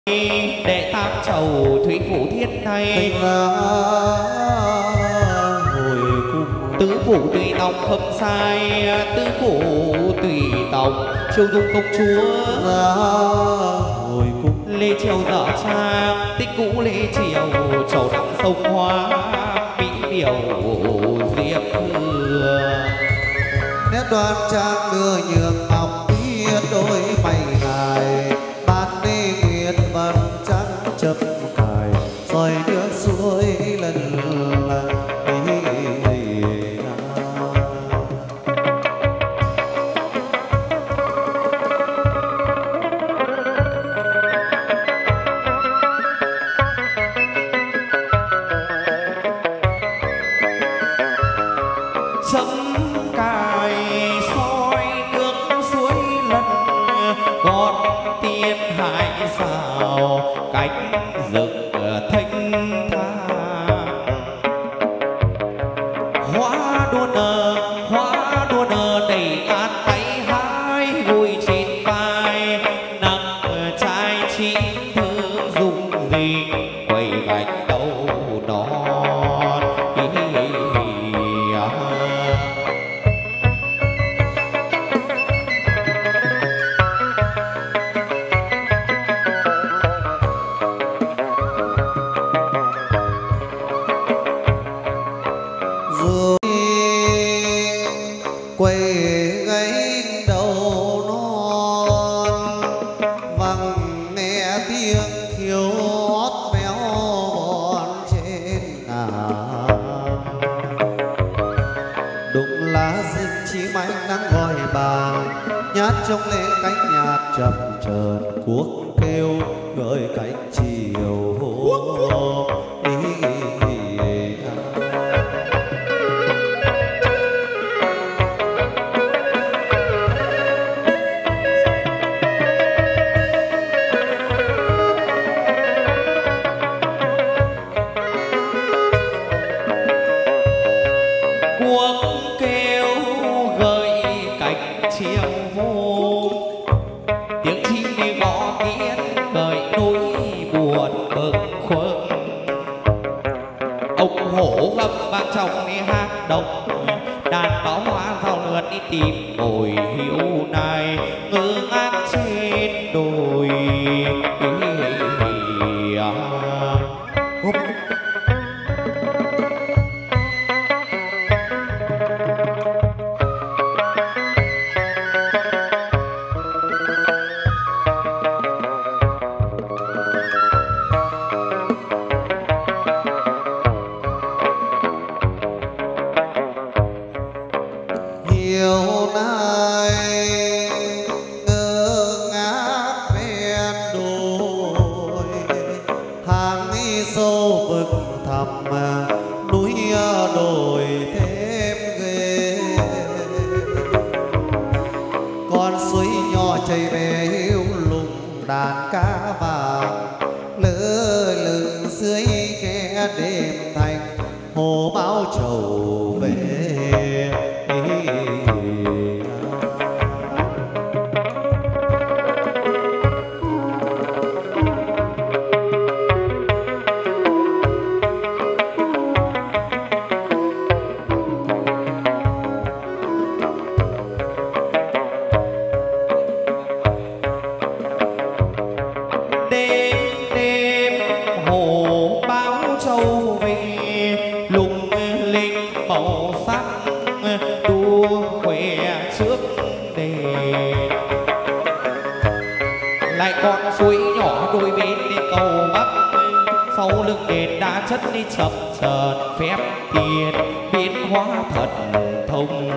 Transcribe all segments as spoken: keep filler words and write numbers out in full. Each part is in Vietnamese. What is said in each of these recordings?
đệ tam chầu thủy phủ thiên này hồi cung tứ phủ tùy tòng không sai, tứ phủ tùy tòng triều dung công chúa hồi cung lê triều dở trang tích cũ lê triều trầu nắng sông hoa mỹ biểu diệp thừa nét đoan trang đưa nhường ngọc biết đôi mày ngài ban đi nguyệt văn trắng chập cài soi nước suối lần lần cánh rực thanh thang hóa đua nở hóa đua nở đầy át tay hai gùi trên vai nặng trai chín thương dùng gì quay gạch đầu non trông lên cánh nhạt chập chờn cuốc kêu gợi cánh chiều ý, ý, ý, cuốc kêu gợi cánh chiều tiếng chim đi gõ kiến cởi núi buồn bực khuâng ông hổ gầm vang trong đi hát động đàn báo hoa vào lượt đi tìm mồi hiếu này ngơ ngác trên đồi chất đi chập chờn phép tiền biến hóa thật thông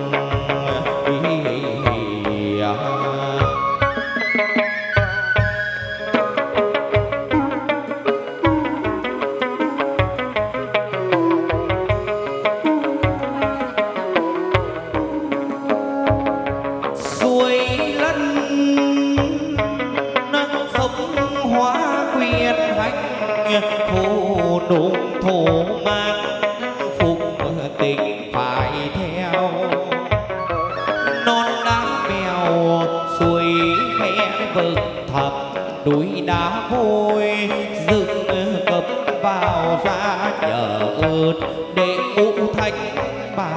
xuôi lân nâng sông hóa quyên hành thổ đụng thổ man phục tình phải theo non đá bèo suối khe vực thẳm núi đá vôi vui dựng cập vào ra nhờ ơn để ngũ thánh bà.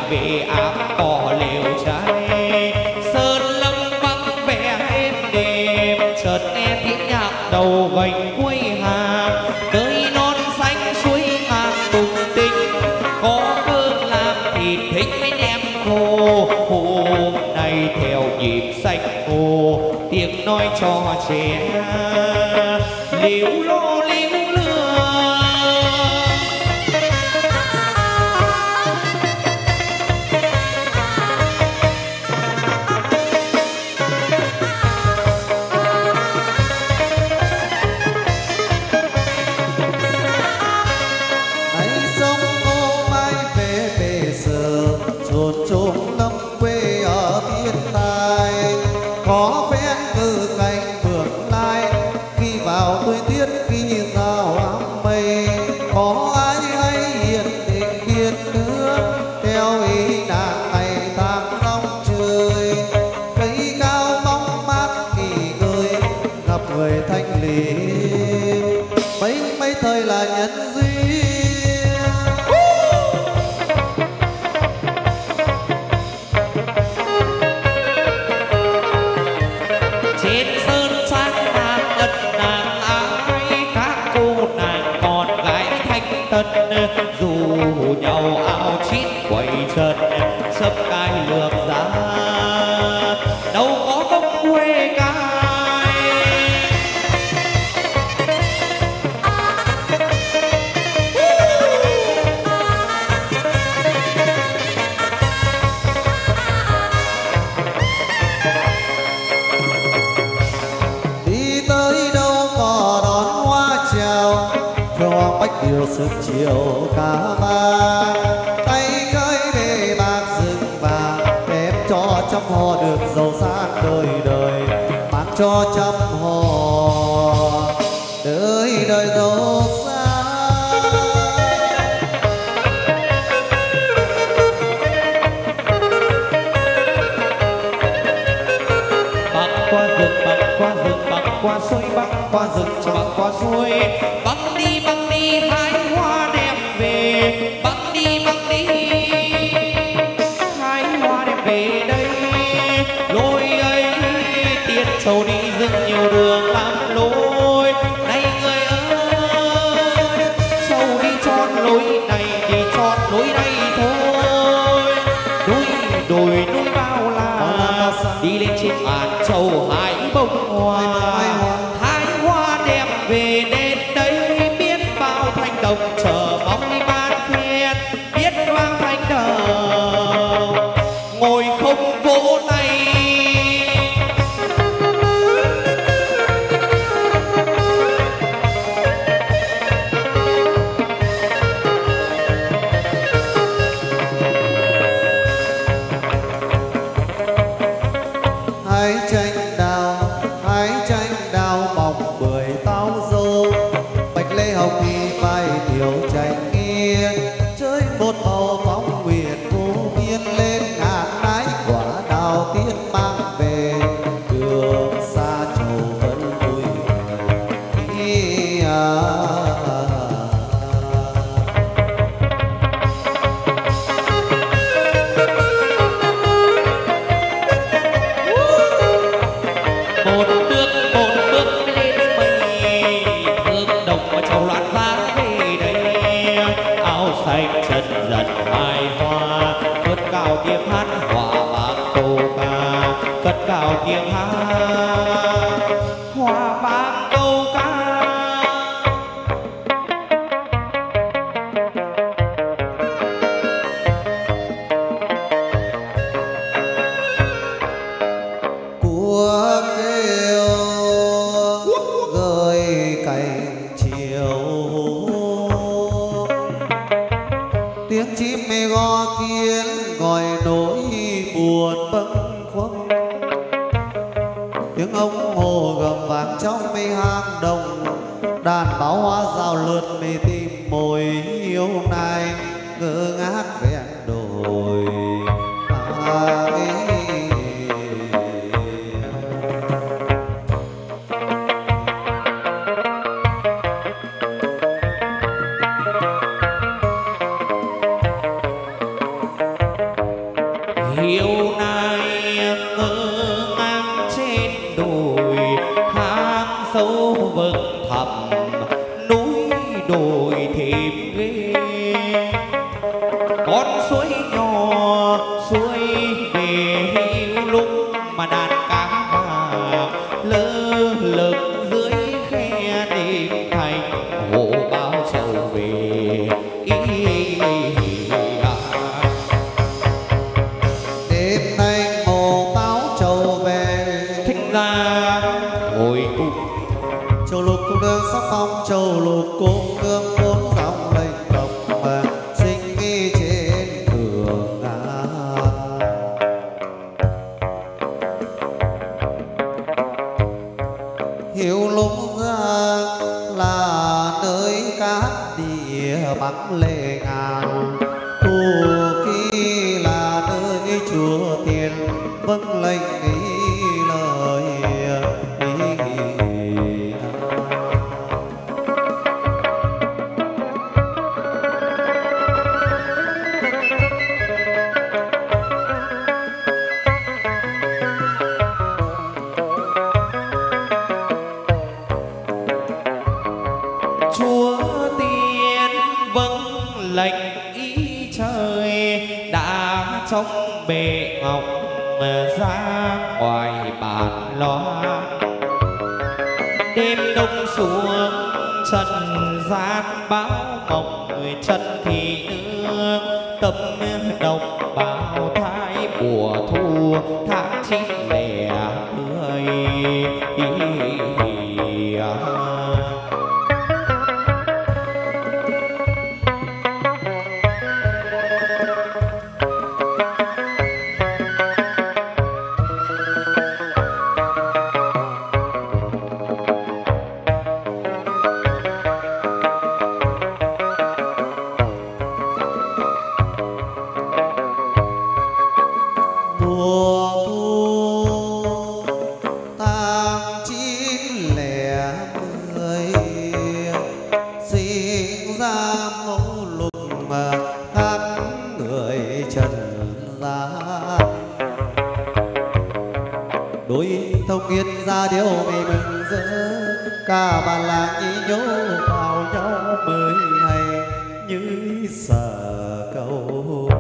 về áp cỏ lều cháy sơn lâm vắng vẻ êm đềm chợt nghe tiếng nhạc đầu gành cuối hàng nơi non xanh suối ngang tùng tinh có cơm làm thịt thích mấy em khô hôm nay theo nhịp xanh khô tiếng nói cho trẻ liễu lo liễu lừa dù nhau áo chít quầy chân sấp cai lược giá đâu có gốc quê cai đi tới đâu có đón hoa chào cho bách điều sức chiều cả ba tay cơi bề bạc rừng vàng đem cho trăm ho được giàu sang đời đời mang cho trăm ho đời đời giàu sang băng qua rừng băng qua rừng băng qua suối băng qua rừng băng qua suối băng đi băng đi hái hoa đem về băng đi băng đi hái hoa đem về đây lối ấy tiết châu đi rừng nhiều đường làm lối này người ơi châu đi tròn lối này đi tròn lối này thôi núi đồi núi bao la đi lên trên bàn châu hái bông hoa hái hoa đem về đến đây biết bao thanh đồng chờ mong đi ban khen biết vang thanh đồng ngồi không vỗ tay hái chanh đào hái chanh đào mọc bưởi táo dâu bạch lê hồng đi vai tiểu chanh nghiêng chơi một màu phóng nguyện vô biên lên ngàn nái quả đào tiên mang về đường xa trầu vẫn vui khi à. một bước một bước lên mây thương đồng và châu loạn giá về đây áo xanh chân dần mai hoa cất cao tiếng hát hòa vang câu ca cất cao tiếng hát hòa vang câu ca của kêu gợi cành chiều tiếng chim mê go kiến gọi nỗi buồn bâng khuâng tiếng ông hồ gầm vang trong mây hang đồng đàn báo hoa rào lượn mê tìm mồi yêu này ngỡ ngác vẹn đồi à, chiều nay ngơ ngang trên đồi hang sâu vực thẳm núi đồi thêm ghê con suối nhỏ suối về hữu lúc mà đàn cá vào lơ lửng dưới khe đêm thành hồ bao sầu về ý, ý, ý, à. đêm nay hồ báo trầu về Thích ra hồi cùng châu lục cung nương sắc phong châu lục cung nương bốn dòng lệnh cập mà sinh nghi trên đường ngàn hiểu lúc ra là nơi cát địa bắn lệ ngàn thu khi là nơi chùa tiền vâng lệnh ý lời ý. Chúa tiên vâng lệnh ý trời đã trong bệ ngọc ra ngoài bàn loan đêm đông xuống trần gian báo mộng người chân thị nương tâm đồng bào thái mùa thu tháng chín lẻ mười. mùa thu tháng chín lẻ mười sinh ra mẫu lục mà khác người trần gian đối thông yên ra điều mày mừng rỡ cả bản làng nhí nhố vào nhau mới ngày như sở cầu.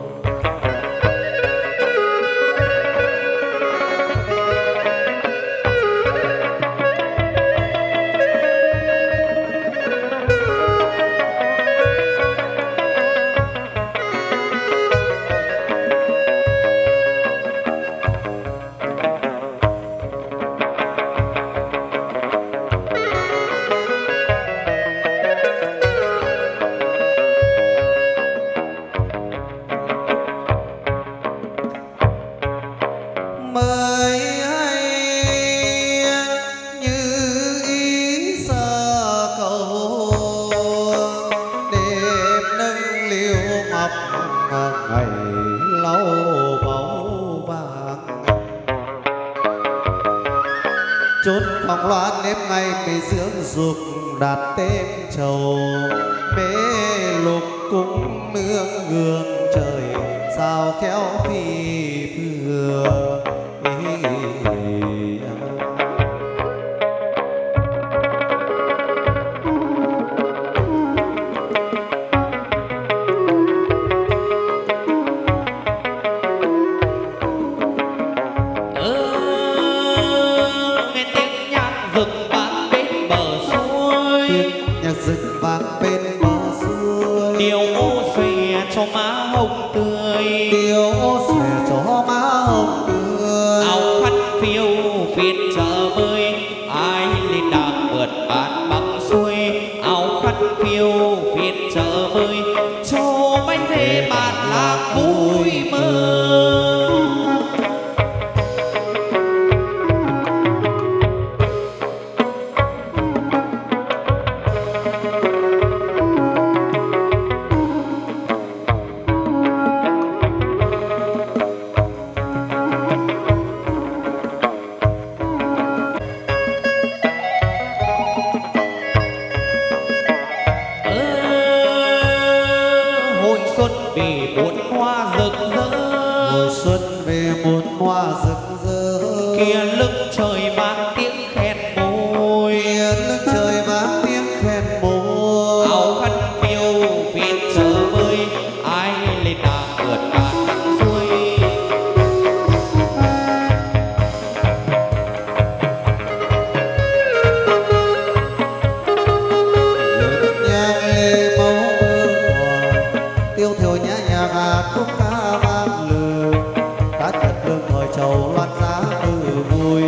Mới hay như ý sơ cầu đêm nâng liêu ngọc ngày lâu báu vàng chốn phòng loan đêm ngày mê dưỡng dục đạt tên trầu mê lục cung nương gương trời sao khéo phi phường. Rực vang bên bờ suối điều ô xòe cho má hồng tươi điều ô xòe cho má hồng tươi áo khăn phiêu phiên chợ bơi ai lên đàn vượt bàn băng xuôi áo khăn phiêu phiên chợ bơi cho bánh rê bạn lạc vui mơ. Xuân vì bốn hoa rực rỡ hồi xuân về muôn hoa rực rỡ. kia lưng trời mang tiếng khen môi, kia lưng trời mang tiếng khen môi. áo khăn phiêu phiên chờ bơi, ai lên nàng vượt cả nắng xuôi. Nhang lê mẫu mưa hòa, tiêu thiểu nhã nhạc hà khúc ca vang lừ. Cá thật lương thời trầu loan giá từ vui.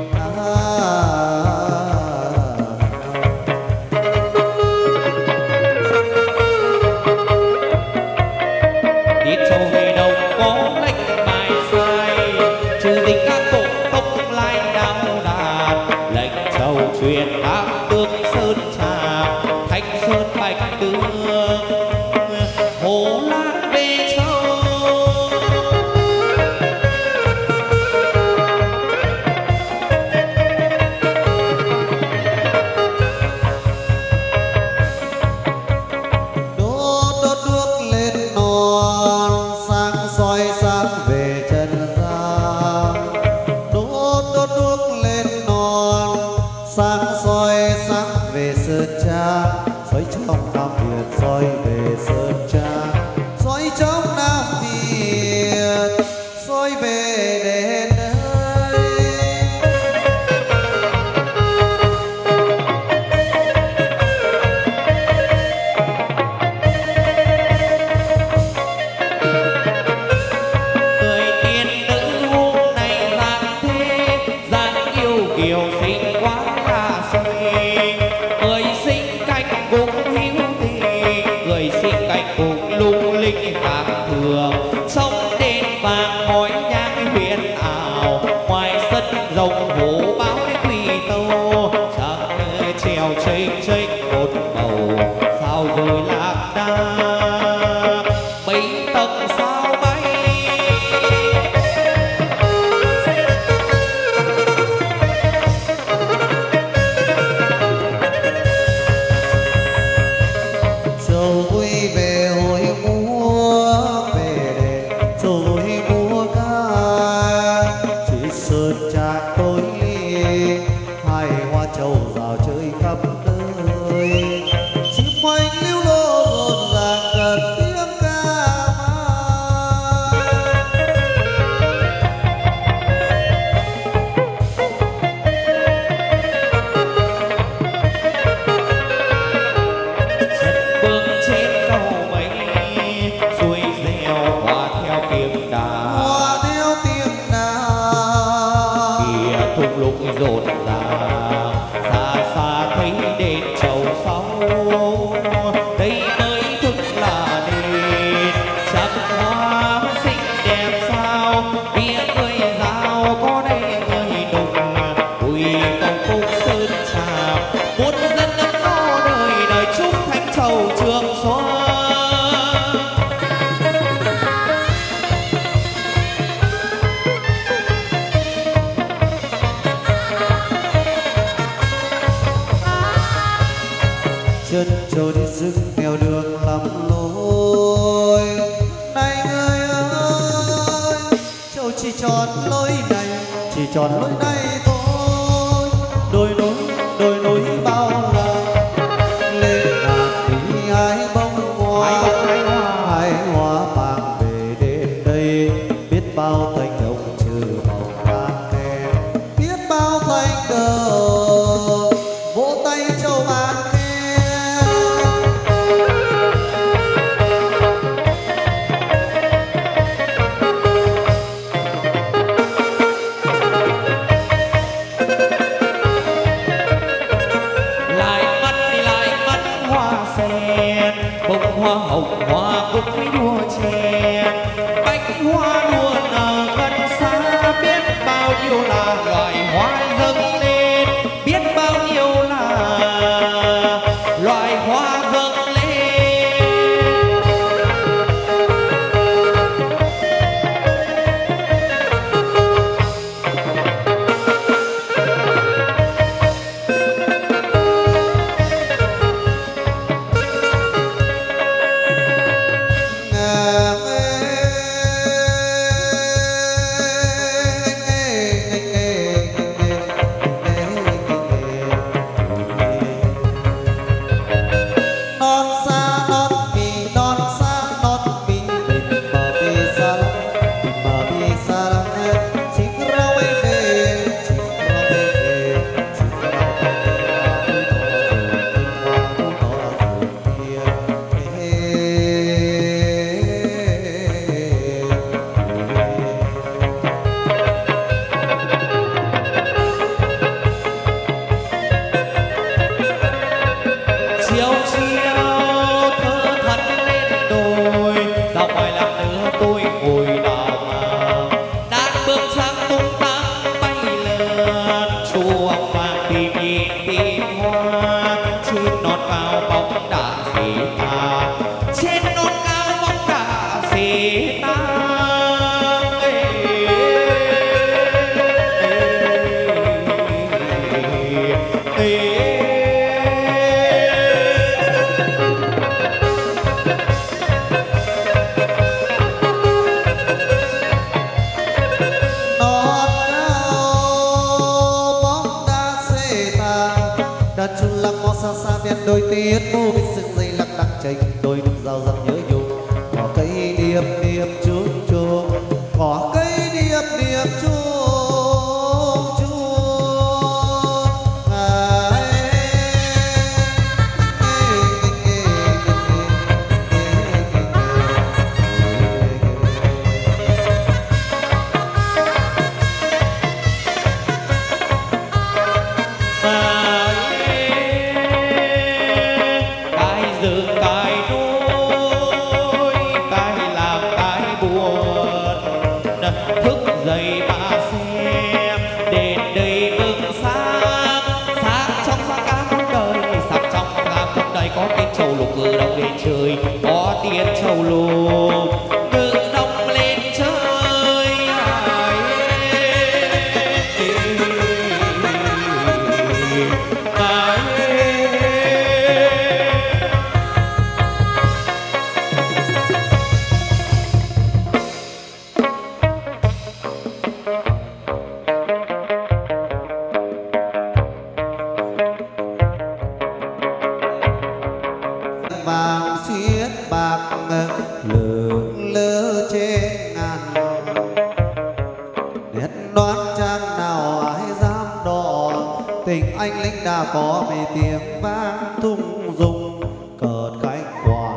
Đi châu về đâu có lệnh bài sai, trừ dịch các tổ tông lai đao đà. Lệnh châu truyền các tướng sơn trà, thanh sơn bạch tương hồ lan về châu. Đốt đốt đuốc lên non, sáng soi sáng về trần gian. Đốt đốt đuốc lên non, sáng soi sáng về sơn trang. Soi trong Nam Việt, soi về sơn trang. Soi trong Nam Việt, soi về đền đây. Người tiên nữ hôm nay dáng thế, dáng yêu kiều xinh quá là say. Người sinh cạnh cùng hiếu tình, người sinh cạnh cùng lung linh khác thường. Sông đền vàng hỏi nhang huyền ảo, ngoài sân rồng hổ báo đến quỳ tâu. Trăng treo chênh chênh một màu, sao rồi lạc đà mấy tầng sao bay. Châu vui về hội múa về đền, châu vui múa ca. Chỉ sơn trang tối ly, hai hoa châu rào chơi khắp nơi. Chim quanh liễu lô rộn ràng gần tiếng ca vang. Chân bước trên cầu mây, xuôi reo hòa theo tiếng đàn. Hoa theo tiếng đàn, Kia thung lũng rộn ràng, xa xa thấy đền chầu sau. Đây mới thực là đền, sắc hoa xinh đẹp sao. Bia người giao có đây người đục, ui công phúc sơn trà. Muôn dân ấm no đời đời chúc thanh trầu trường xuân. chân trâu đi dưng theo đường lắm lối. Này người ơi, trâu chỉ chọn lối này, chỉ chọn lối này thôi. Đôi núi đôi núi bao la, lên ngàn đi hái bông hoa. Hái hoa mang về đến đây, biết bao thanh đồng trừ màu can khen. Biết bao thanh đồng vỗ tay châu ban khen. Lại mắt lại mắt hoa sen, bông hoa hồng hoa cúc với đua chè. Bánh hoa đua nở có cây điệp điệp chuông chuông ngài trời có tiếng trầu lù ngự đông lên trời ai vàng xiết bạc lơ lơ trên ngàn nét đoán trang nào ai dám đỏ tình anh lính đã có mấy tiếng vang thung rung cợt cánh quả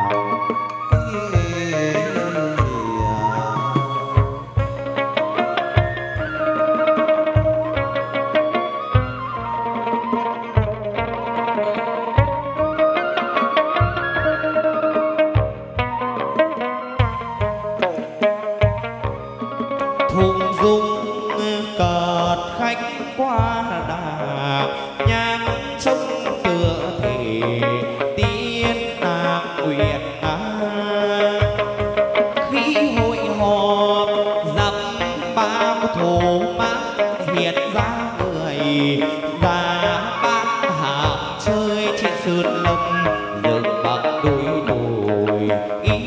thung dung cợt khách qua đà nhang trông tựa thể tiên nàng nguyện á khi hội họp dặm bao thổ mát hiện ra người và bát hàm chơi trên sơn lâm dựng bằng đôi đồi ý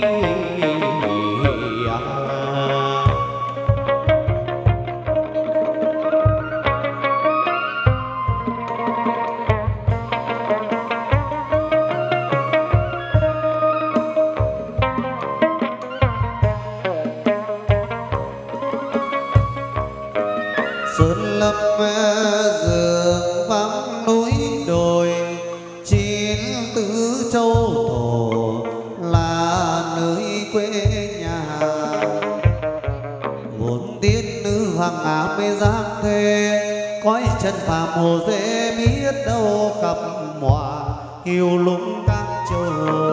sơn lâm dường vắng núi đồi chín tứ châu thổ là nơi quê nhà vốn tiên nữ hoàng áo mê giang thê cõi chân phàm hồ dễ biết đâu khắp mòa hiu lũng các châu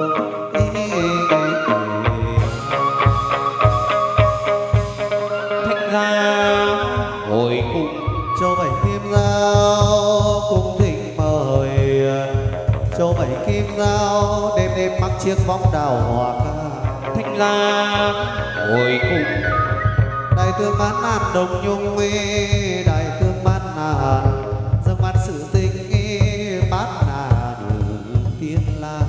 thành ra hồi cùng cho bảy kim dao cung thịnh mời cho bảy kim dao đêm đêm mắc chiếc bóng đào hoa thanh la hồi cùng đại tướng bán nàn đồng nhung mê đại tướng bán nàn dâng bán sự tình bán nàn tiên la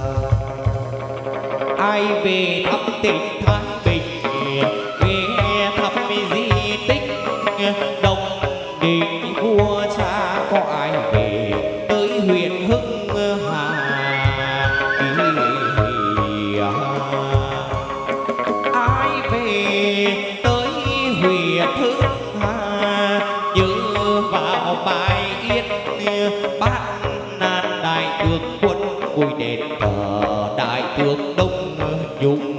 ai về thăm tỉnh Thái Bình về thăm di tích đồng đình vua cha có ai về tới huyện Hưng Hà ai về tới huyện Hưng Hà nhớ vào bài yết bát nan đại tướng quân ngồi đền thờ đại tướng Đông Nhung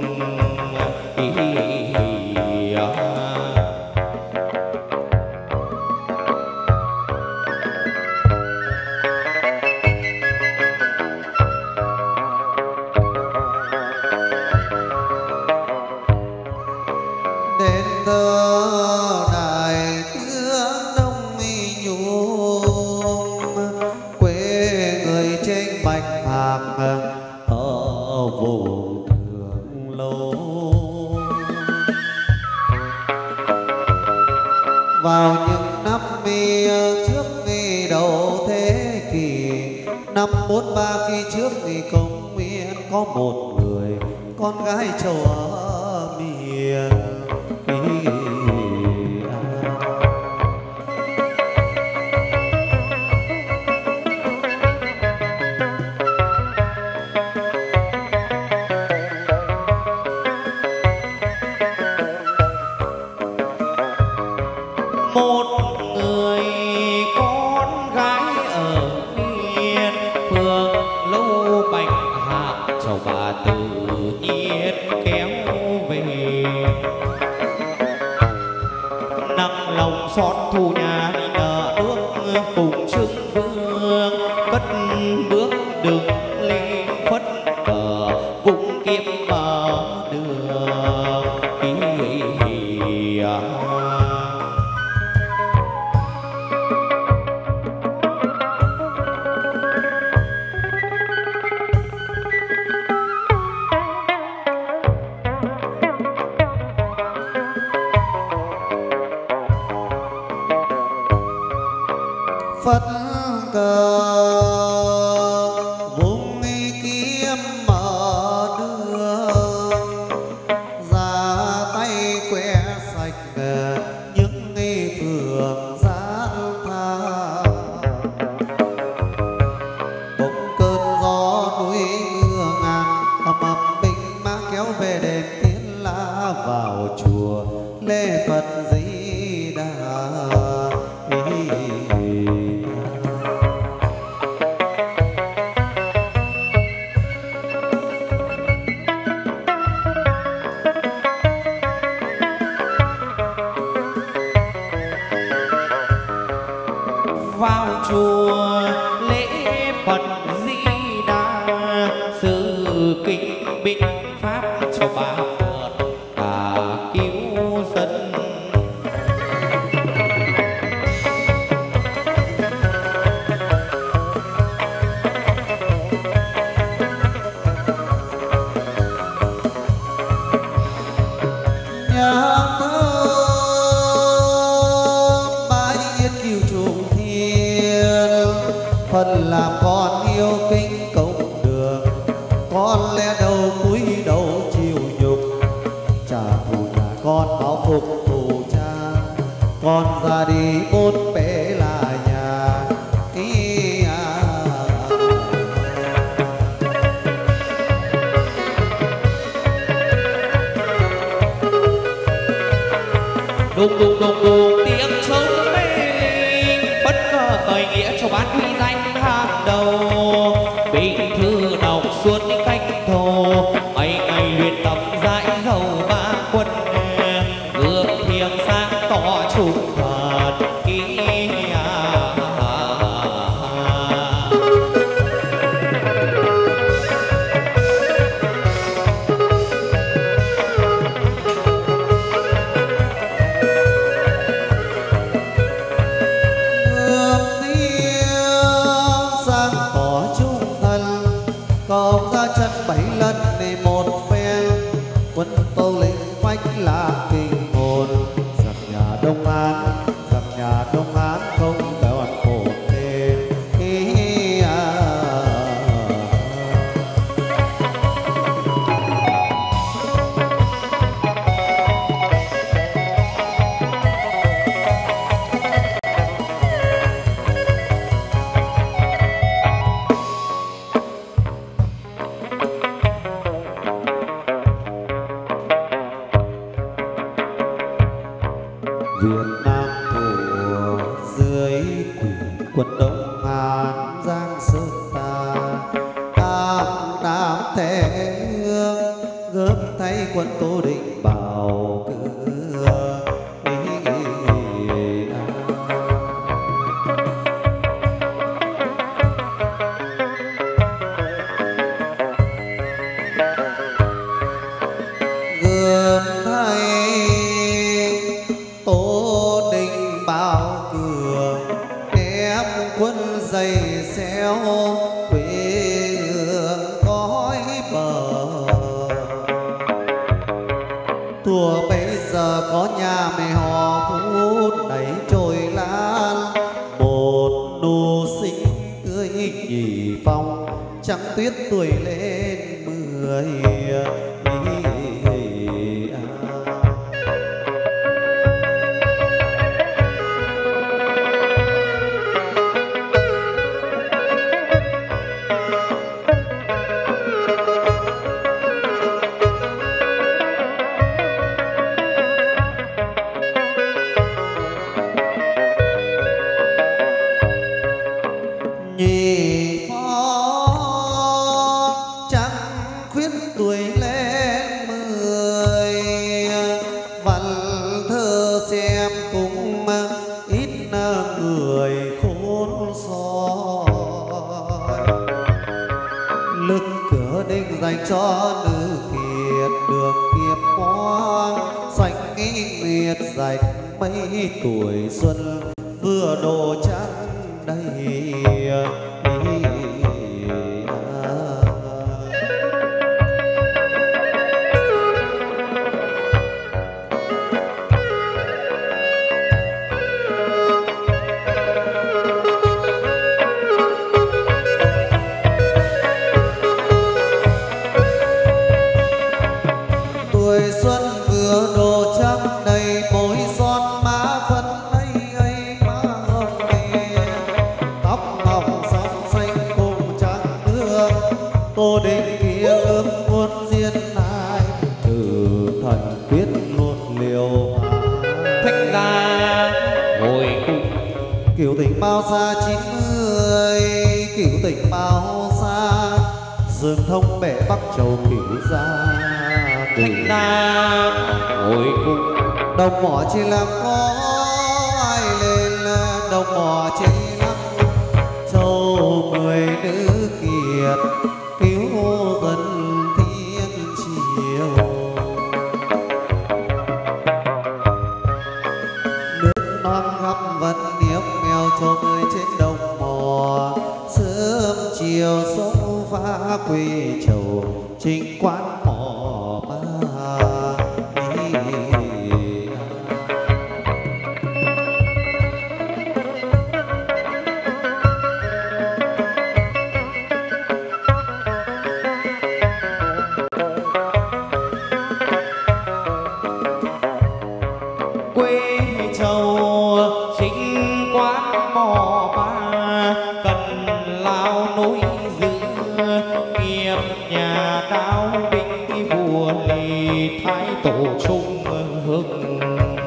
đến thơ đại tướng Đông Nhung quê người trên bạch hạc ở vùng Thượng Lô vào những năm mi trước nghi đầu thế kỷ năm bốn ba khi trước nghi công nguyên có một người con gái châu ở miền một người con gái ở miền phương lâu bạch hạ chầu bà tự nhiên kéo về nặng lòng xót thu nhà đi nợ nước cùng trưng vương cất bước đứng lên phất cờ cũng kiếm bờ đường ý à. phất cờ vùng kiếm mở đường ra tay que sạch những phường gian tha bỗng cơn gió núi mưa ngàn ầm ầm binh mã kéo về đền Tiên La vào chùa lễ Phật Di Đà. Vào chùa lễ Phật Di Đà sự kinh binh pháp cho ba Phật cả cứu dân nhà thơ bái yết kiều trùng thiên phần làm con yêu kinh công đường con lẽ đâu cúi đầu chịu nhục trả thù nhà con báo phục thù cha con ra đi bốn bể là nhà ý à. đùng đùng đùng đùng tiếng trống mê linh phất cờ khởi nghĩa cho bán uy danh hàng đầu binh thư đọc suốt những canh thồ ngày ngày luyện tập dãi dầu ba quân gương thiêng sáng tỏ trung Phật ý à. Còn ra chân bảy lần để một phen quân tâu lĩnh phách là kinh hồn giặc nhà Đông An giặc nhà Đông An không còn khổ thêm ý à. Việt Nam thổ dưới quyền quân Đông Hán Giang Sơn ta tam đám thế hương gớm thay quân Tô Định bảo cương gươm thay Tô Định bao cường ép quân dày xéo quê hương cõi bờ thua bây giờ có nhà mẹ họ phút đẩy trôi lan một nụ sinh tươi nhì phong trắng tuyết tuổi lên mười cho nữ kiệt đường kiếp hoang xanh nghi nguyệt dạch mấy tuổi xuân vừa độ trắng đầy bao xa chín mươi cửu tình bao xa dương thông bể bắc châu cửu gia thành ra hồi cung đồng mỏ chỉ làm có ai lên đồng mỏ chỉ lắm châu mười nữ kiệt cứu dân thiên triều nước non khắp vẫn niệm nghèo cho người trên đồng mỏ sớm chiều sông pha quê chầu trình quán mỏ ba tổ trung hưng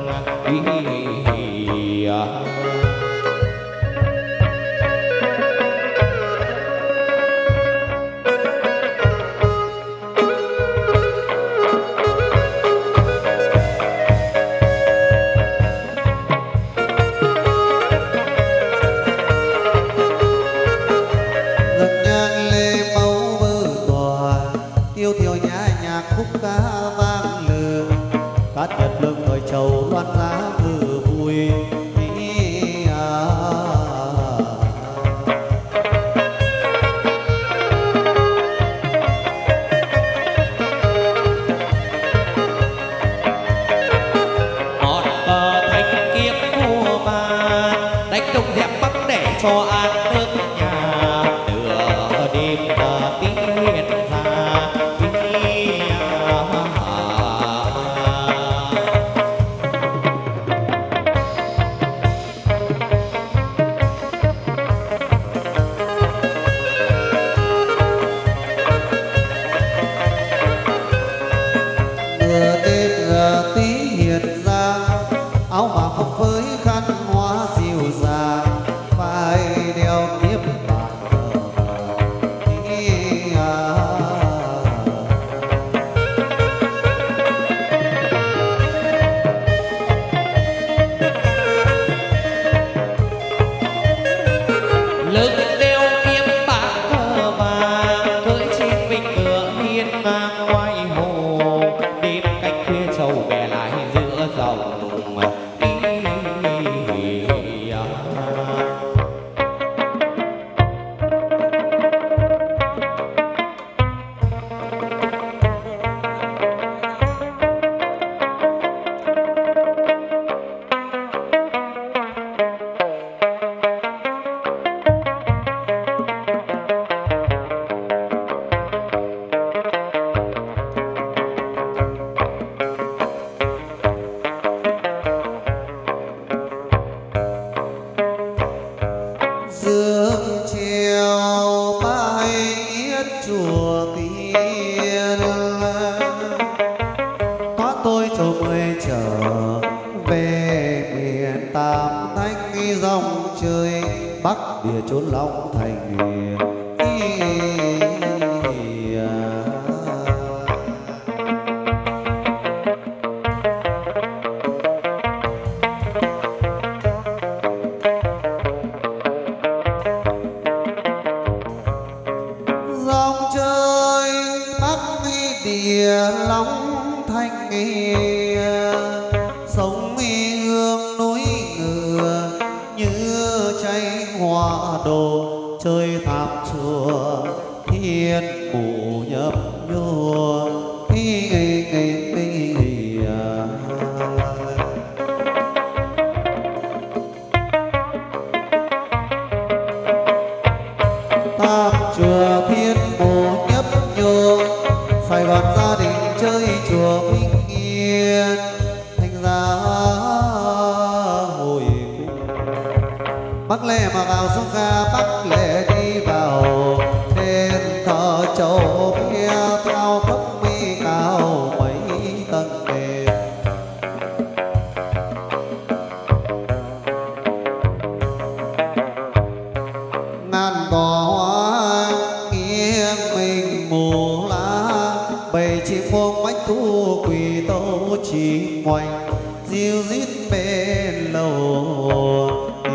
cho an nước nhà nửa đêm ta tiết ra nửa đêm tí hiện ra áo mà phấp phới khăn hoa dịu dàng đeo kiếp bạc lực đeo kiếm bạc cờ vàng cưỡi trên mình ngựa hiên ngang ngoài hồ đêm canh khuya trầu bè lại giữa dòng dương chiều bay yết chùa tiên thoát tôi châu mười trở về miền Tam Thanh dòng chơi bắc địa chốn Long Thành dòng chơi bắc long thanh sống hương núi ngựa như cháy hoa đồ chơi tháp chùa thiên phủ nhấp nhô nghi nghi nghi nghi nghi tháp chùa thiên phủ nhấp nhô Sài Gòn gia đình chơi chùa Vinh Yên thành ra hồi cung Bắc Lệ mà vào sông Ca Bắc Lệ đi vào đền thờ châu kia cao cấp mi cao mấy tầng đền ngàn cỏ hoa nghiêng mình mù lá bầy chim phong bách thu quỳ tấu chỉ ngoảnh diêu dít bên lầu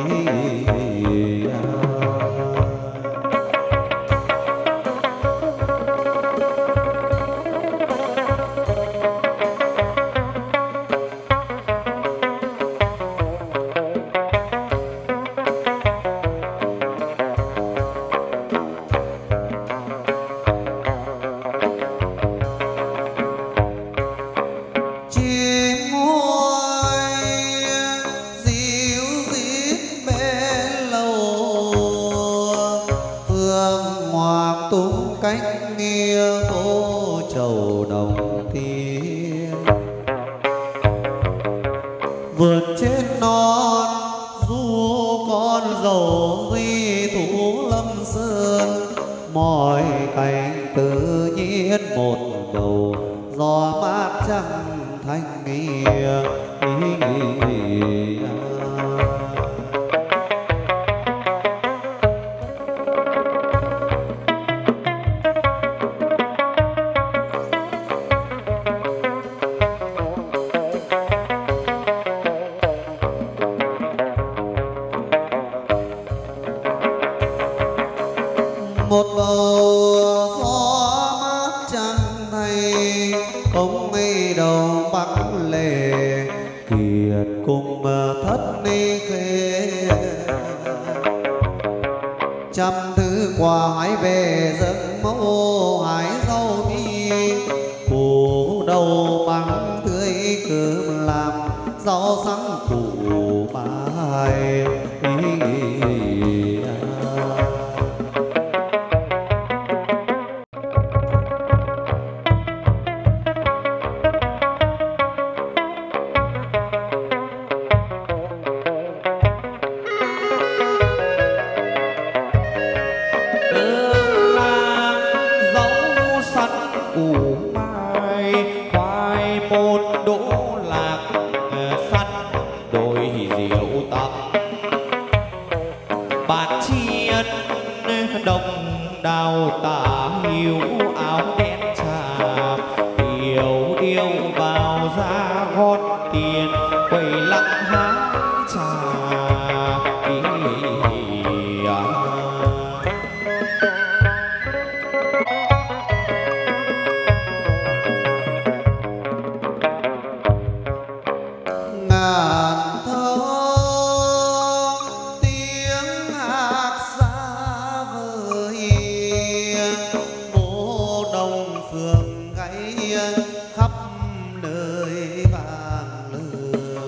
cánh nghe phố trầu đồng thiên vượt trên non du con dầu di thủ lâm sơn mọi cảnh tự nhiên một đầu gió mát trăng thanh nghĩa một bầu gió mát trăng thay ông ấy đầu Bắc Lệ kiệt cùng thất ni khê trăm thứ quà hãy về dẫn mẫu hái rau đi phủ đầu bằng tươi cơm làm rau sáng củ bài củ mai khoai một đỗ lạc sắt đôi rượu tặc bát chiên đồng đào tả hiếu áo đen trà điều điêu vào ra gót tiền quầy lặng hái trà khắp nơi vàng lường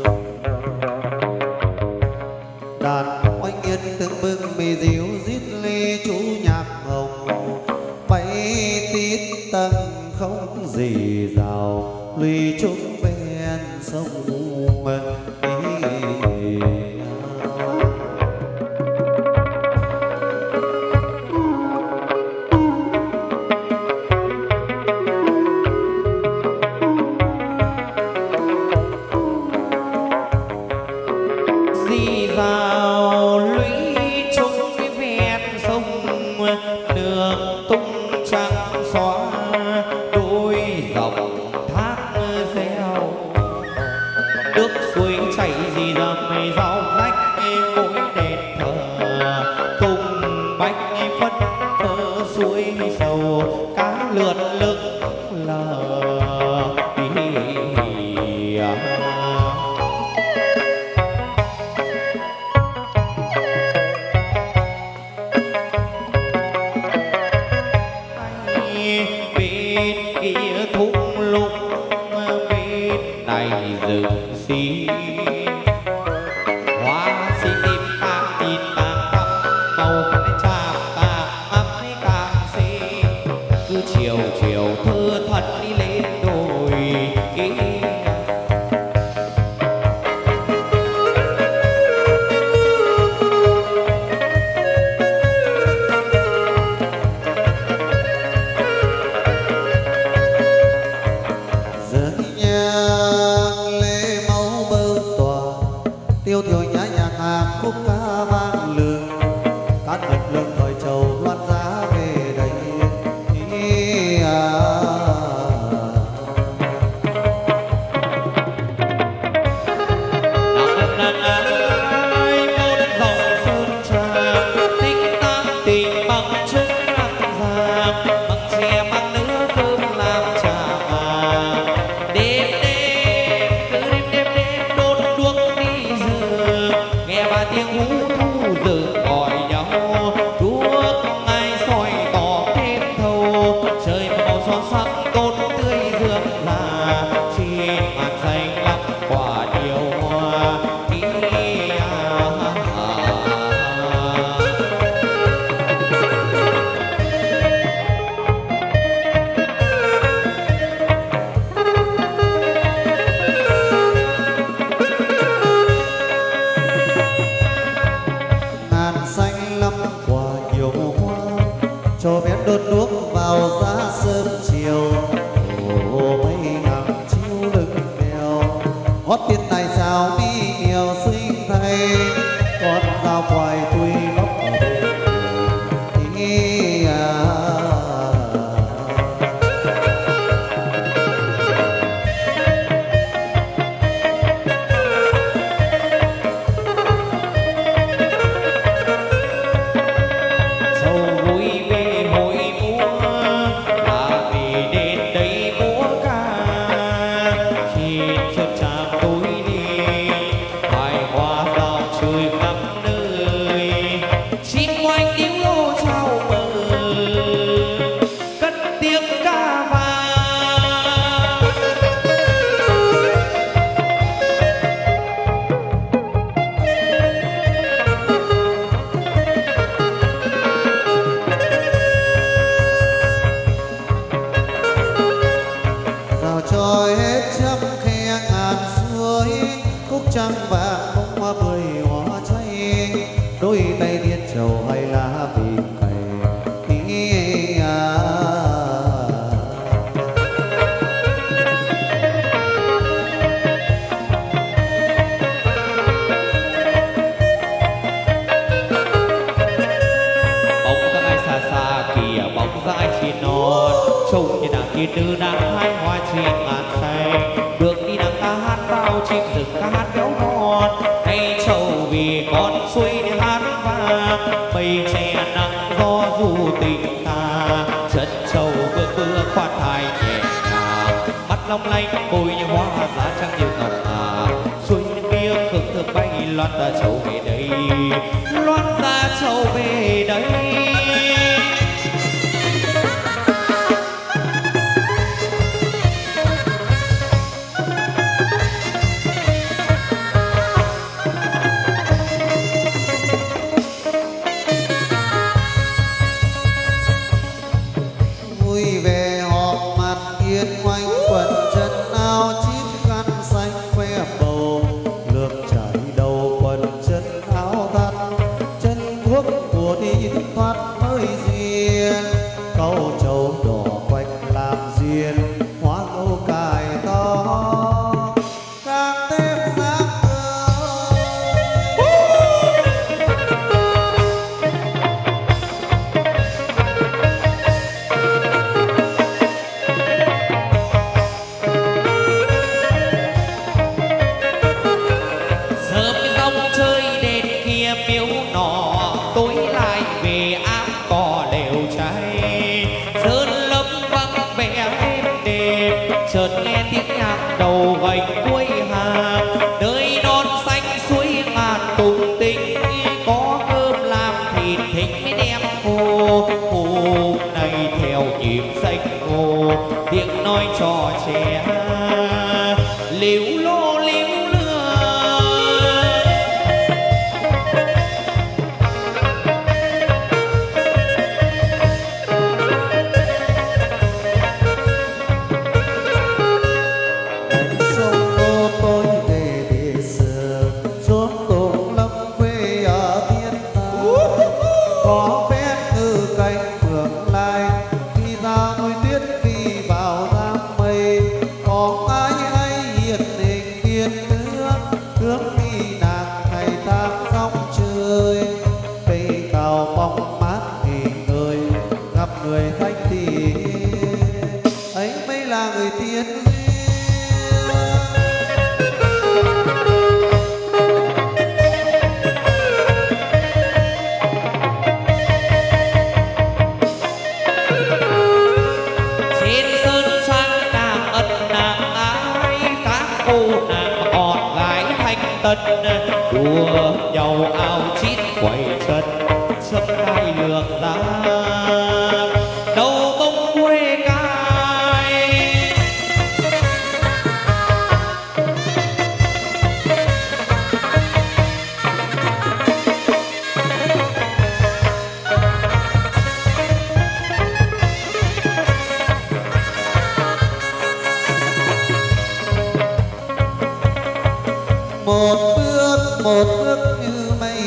đàn oanh yên tương bừng mì diếu rít ly chú nhạc hồng bay tít tầng không gì rào lùi trúc bên sông vào lũy trúc ven sông đường tung trăng xóa đôi dòng thác reo nước suối chảy dì dầm rau rách mỗi đền thờ cùng bách phất phơ suối sầu cá lượn lững lờ hoa xinh đẹp càng nhìn càng thắm, màu khăn chạm càng ấm càng xinh, cứ chiều chiều thơ thật đi lên đồi kia. Tiêu thiểu nhã nhạc hàng khúc ca vang lừng, cát ngập lưng thời trầu loan giá về đây. Ý à. Nào nan ai một dòng sơn trà, tích tăng tình bằng chức ăn giang, bằng chè bằng nứa cơm làm trà vàng. Đêm đêm cứ đêm đêm đêm đốt đuốc đi rừng, nghe ba tiếng hú thu rừng gọi nhau, đuốc ngay soi tỏ thêm thâu, trời màu son sắc tốt tươi rượm rà, trên màn xanh lắm quả điều hoa. Ý à, à, à. Ngàn xanh lắm quả nhiều hoa, cho bé đốt đuốc vào giá sớm chiều. Ồ mấy ngàn chiếu lưng đèo, hót tiên tài sao đi nhiều sinh thay, con dao quài tuy góc ở bên ý à. Sầu vui về hội múa là vì đến đây múa ca, trên sơn tràm tối đi bài hoa rào trời khắp nơi, xin ngoanh tiếng lô chào mừng cất tiếng ca vang. Rào trôi hết trăm khe ngàn suối, khúc trăng vàng bông hoa bưởi hoa cháy, đôi tay điên trầu hay lá vì cày. Ý à. Bóng dáng ai xa xa kìa, bóng dáng ai trên non, trông như nàng kia nữ đang hái hoa trên ngàn xanh, được đi nàng ta hát bao chim rừng ca hát béo ngon, hay trầu vì con suối để hát vang, mây che nắng gió du tình ta, chân trầu bước bước khoan thai nhẹ nhàng, mắt long lanh môi như hoa giá trắng như ngọc hà, suối nước biếc hương thơm bay loan ra trầu về đây, loan ra trầu về đây. Vui về họp mặt yên ngoanh quần chân áo chín khăn xanh khoe bầu, lược trải đầu quần chân áo thắt, chân thuốc của đi thoát nàng ngày tháng sóng chơi, cây cao bóng mát nghỉ ngơi gặp người khách thì ấy mới là người thiên duyên. trên sơn sang nàng ân nàng ái, các cô nàng ngọt gái thanh tân đùa nhau ao chít quẩy chân sâm cay lược ra đầu bông quê cay. Một bước một bước như mây,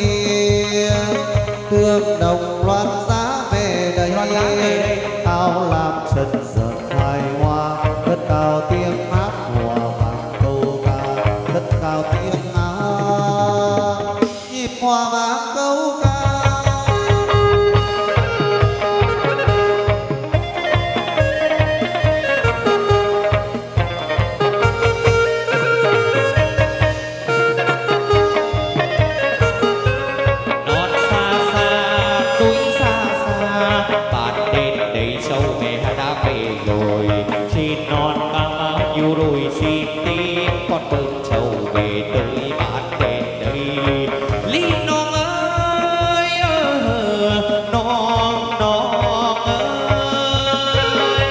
tương đồng loan giá về đây, áo lam chân giật hài hoa, cất cao tiếng hát hòa vang câu ca, cất cao tiếng hát nhịp hòa vang câu ca. Yêu đôi xin tiếng con bơm trầu về tới bạn đến đây ly non ơi non non ơi.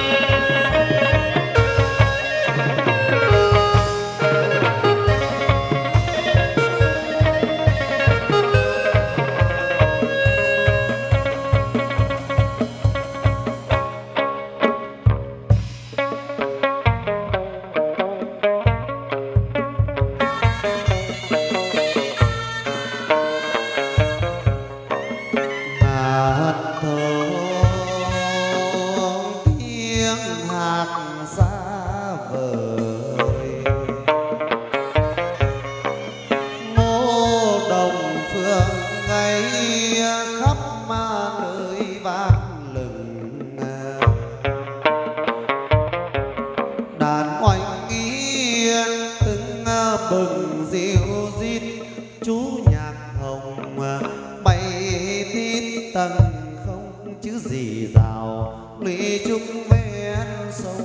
Bừng dịu dít chú nhạc hồng bay tít tầng không chứ gì rào ly trúc ven sông.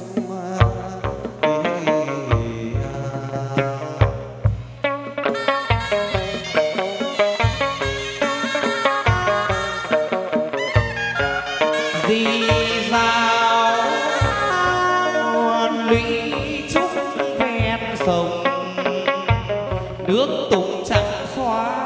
Dì rào lũy trúc ven sông, nước tùng trắng xóa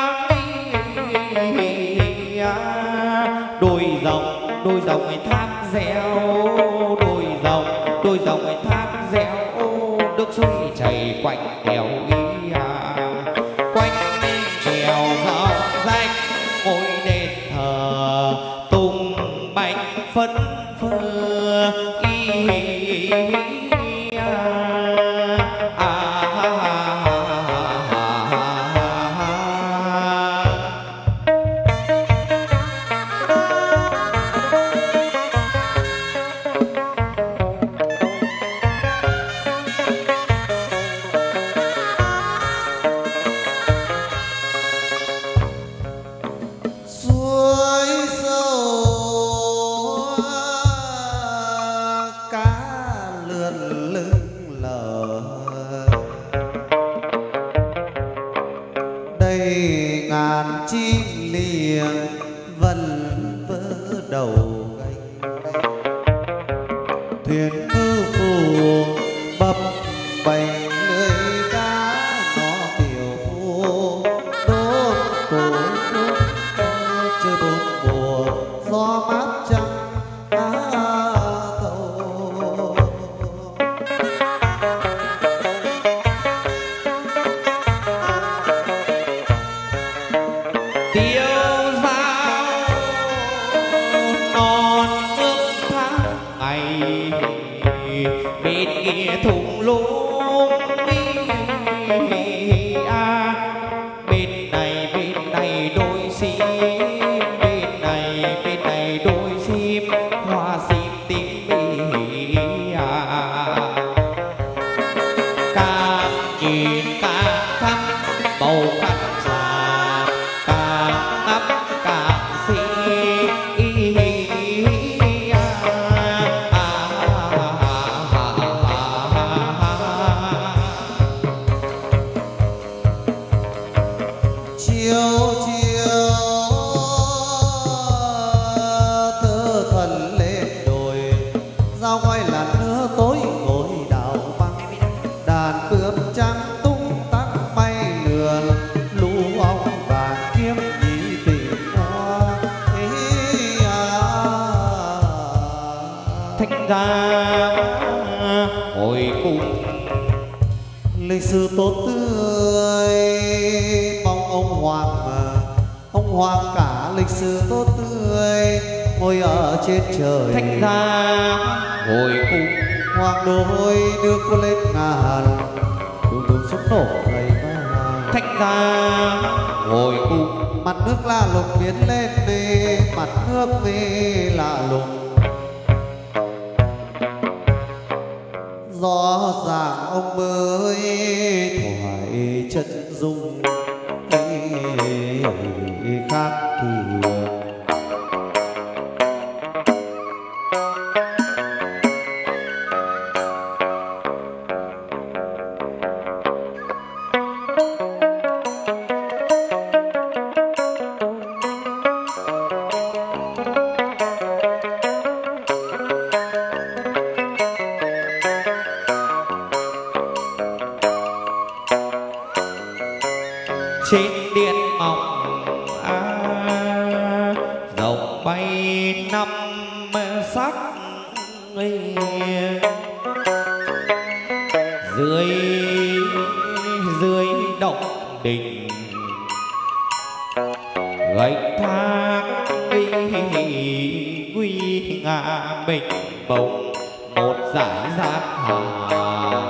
đôi dòng đôi dòng ấy thác reo, đôi dòng đôi dòng ấy thác reo nước suối chảy quanh đèo ý à, quanh đèo dọc danh ngôi đền thờ tung bánh phấn phơ y à, à, ngàn chim liền vần vỡ đầu gánh, thuyền ngư phù bập bềnh lưới cá nó tiểu phu đốt cối đốt chơi bốn mùa gió mát trăng á thâu. Tiêu dao non nước tháng ngày bên kia thung lũng à, chiều chiều thơ thần lên đồi giao quay là nữa tối ngồi đào băng đàn bướm trắng tung tắc bay lượn lũ ong vàng kiếm nhị tìm hoa ý à. Thanh ra hồi cùng lịch sử tốt tươi mong ông hoàng mà ông hoàng cả lịch sử tốt tươi ngồi ở trên trời. Thanh ra hồi cùng hoàng đôi đưa cô lên ngàn đùng đùng súng nổ dày vang. Thanh ra hồi cùng Mặt nước lạ lùng biến lên đi mặt nước đi lạ lùng rõ ràng ông mới thoại chân dung khác thường. trên điện mỏng à, dòng bay năm sắc ấy. dưới dưới động đình gạch thác ấy nguy nga mình bồng một giải rác hà.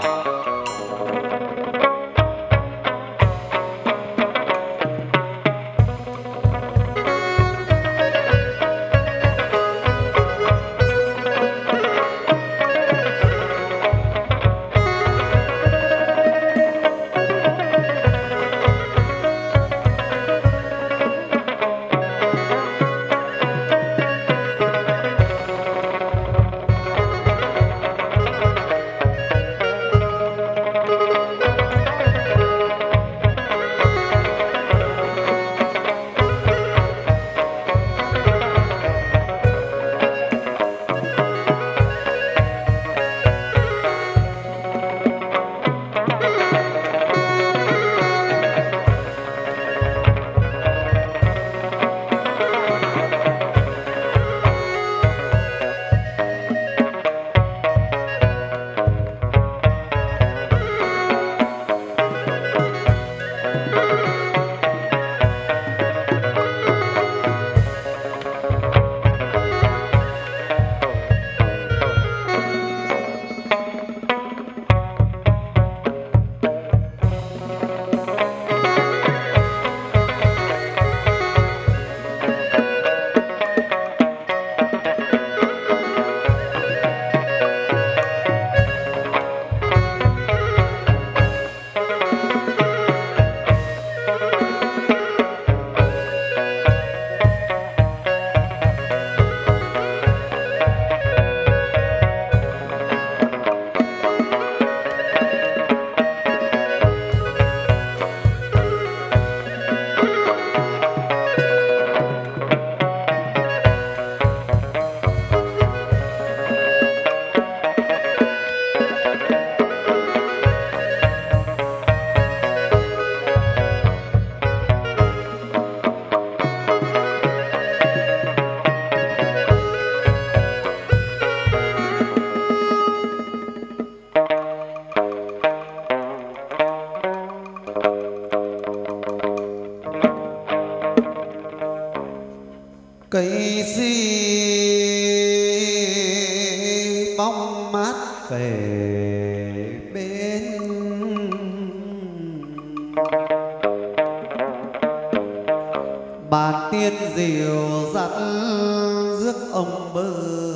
Cây si bóng mát về bên bàn tiên diều dắt rước ông bơ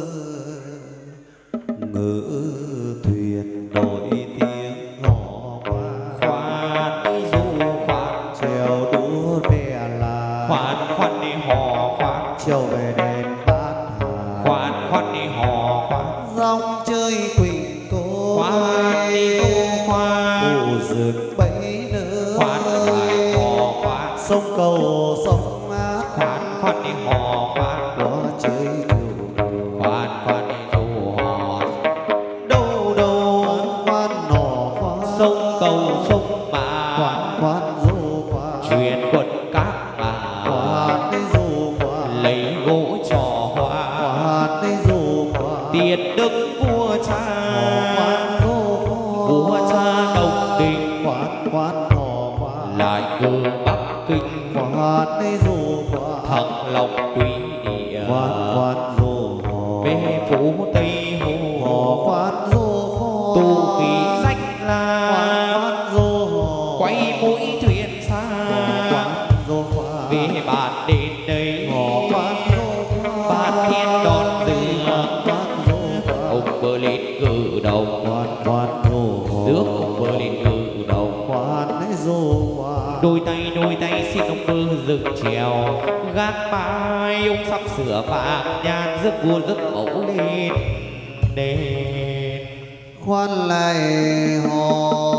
ngự thuyền đổi tiếng hò qua khoan đi du khoan trèo đũa bè là khoan khoan đi hò khoan chiều về đền bát hà khoan khoan đi hò khoan dòng chơi quỳnh cô khoan đi du khoan vụ rực bấy nơi khoan bài hò khoan sông cầu sông át khoan khoan đi hò khoan của chơi chiều khoan khoan đi dù hò đâu đâu khoan nỏ khoan sông cầu sông mà khoan khoan du khoan truyền quần các bà khoan đi du khoan lấy gỗ trò hoa khoan đi du khoan tiệt đức vua cha khoan du khoan vua cha đồng đình khoan khoan nỏ khoan lại từ bắc kinh khoan đi du khoan thằng lòng quý địa khoan khoan du khoan về phố tây hồ hò khoan du khoan tu khí danh là khoan du khoan quay mũi thuyền xa khoan du khoan về bản đến đây hò khoan du khoan ban thiên đón dừa khoan du khoan ông bơ lên cử đầu khoan khoan du khoan rước ông bơ lên cử đầu khoan đi du khoan đôi tay đôi tay xin ông bơ dựng trèo gác mái ông sắp sửa vàng nhan rước vua rước mẫu lên đền khoan lại hò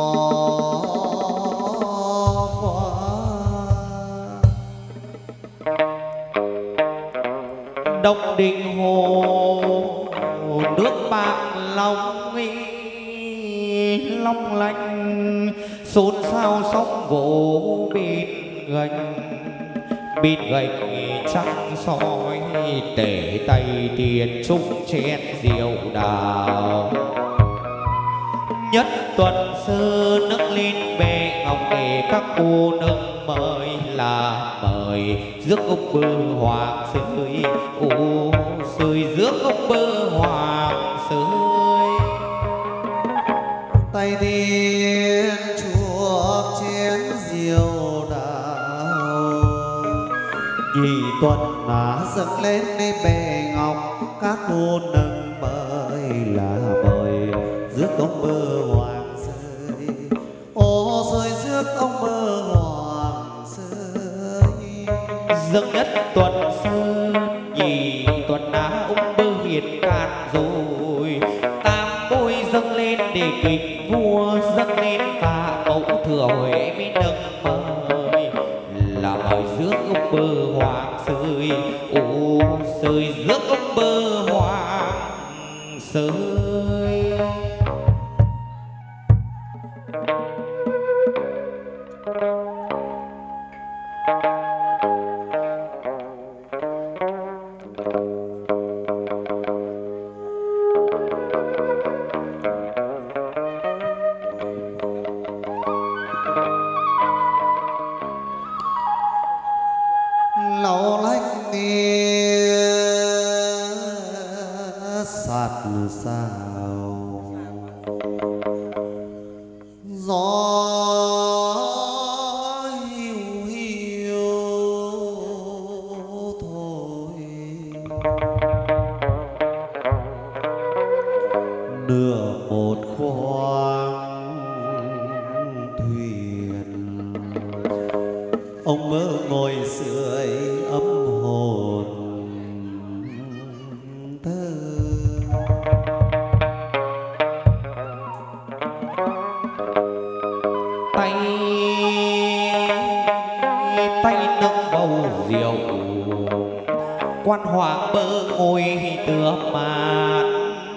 khoan đông đình hồ nước bạc long long lanh xôn xao sóng vỗ bên gành bên gành trắng soi tể tay tiền trung chén rượu đào nhất tuần sơ nâng lên bè ngọc để các cô nâng mời là mời rước ông bơ hoàng sơi ô sơi rước ông bơ hoàng sơi tay tiên chuộc chén rượu đào nhị tuần mà dâng lên đi bè ngọc các cô nâng mời là mời rước ông bơ hoàng sơi ô sơi rước ông bơ hoàng sơi dâng nhất tuần sơn nhì tuần á ông bơ hiền can rồi tam bôi dâng lên để kịch vua dâng lên cả mẫu thừa huệ mới nâng mời là mời rước ông bơ hoàng sơi ô sơi rước ông bơ hoàng sơi lẩu lách nghe sạt sao gió hiu hiu thôi nửa một khoang thuyền ông mơ ngồi sưởi ấm hồn thơ tay tay nâng bầu rượu quan hoàng bơ ngồi tựa mạn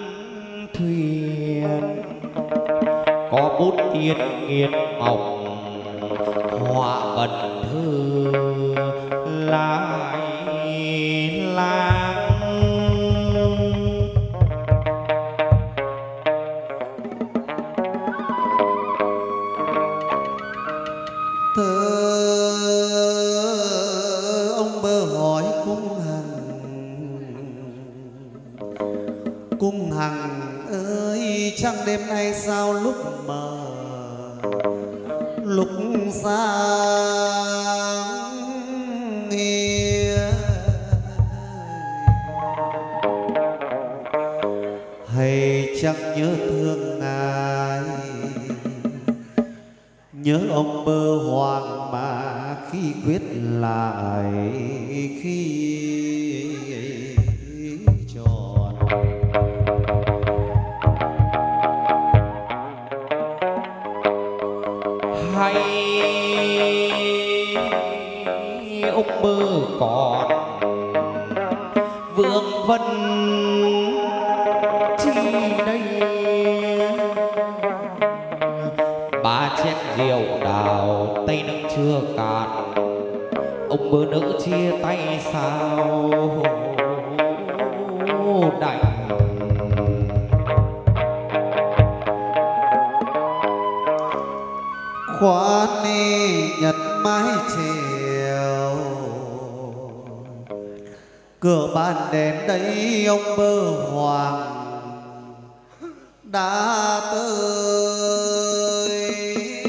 thuyền có bút tiên nghiệt ngọc họa vần thơ lại lang thơ ông bơ hỏi cung hằng cung hằng ơi trăng đêm nay sao lúc mờ lúc sáng nghĩa hay chắc nhớ thương ngài nhớ ông bơ hoàng mà khi quyết lại khi tròn hay ông bơ còn vương vân chi đây. Ba chén rượu đào tay nâng chưa cạn, ông bơ nữ chia tay sao đành. khoan đi nhật mái chiều, cửa bàn đến đây ông bơ hoàng đã tới.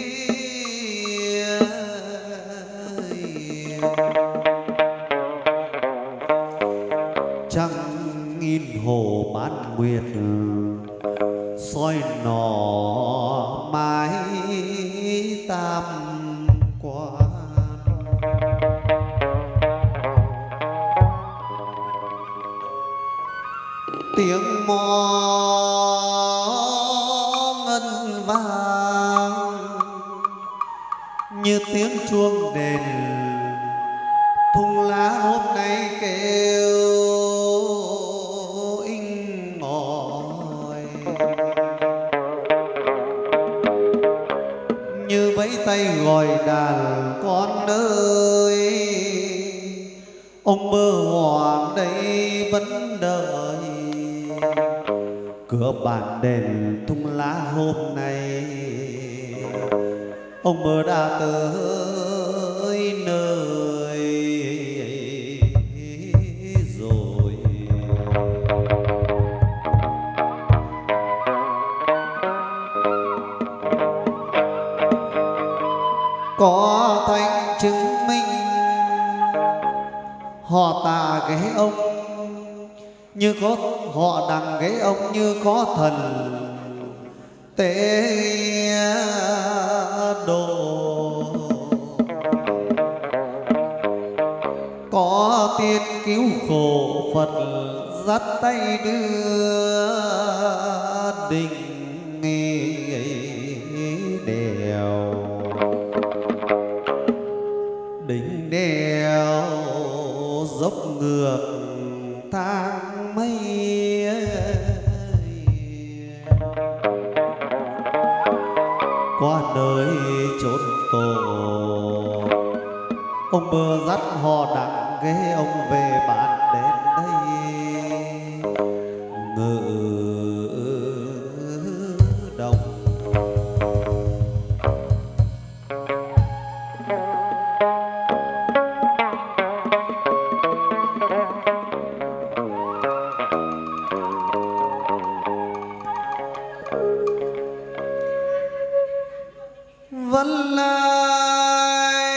Trăng in hồ bán nguyệt soi nỏ mái tam quan. Tiếng mõ ngân vang như tiếng chuông đền, thung lá hôm nay kêu inh ỏi. Như vẫy tay gọi đàn con ơi, ông bơ hoàng đây vẫn đợi. Cửa bàn đền thung lá hôm nay, ông bơ đã tới nơi rồi. Có thanh chứng minh họ tà ghế ông, như có họ đằng ghế ông như có thần tế độ. Có tiên cứu khổ Phật dắt tay đưa đình đèo. Đỉnh đèo dốc ngược thang mây, qua nơi chốn tổ ông bơ dắt họ đặng ghế ông về bàn đến đây ngự đồng. Vẫn lại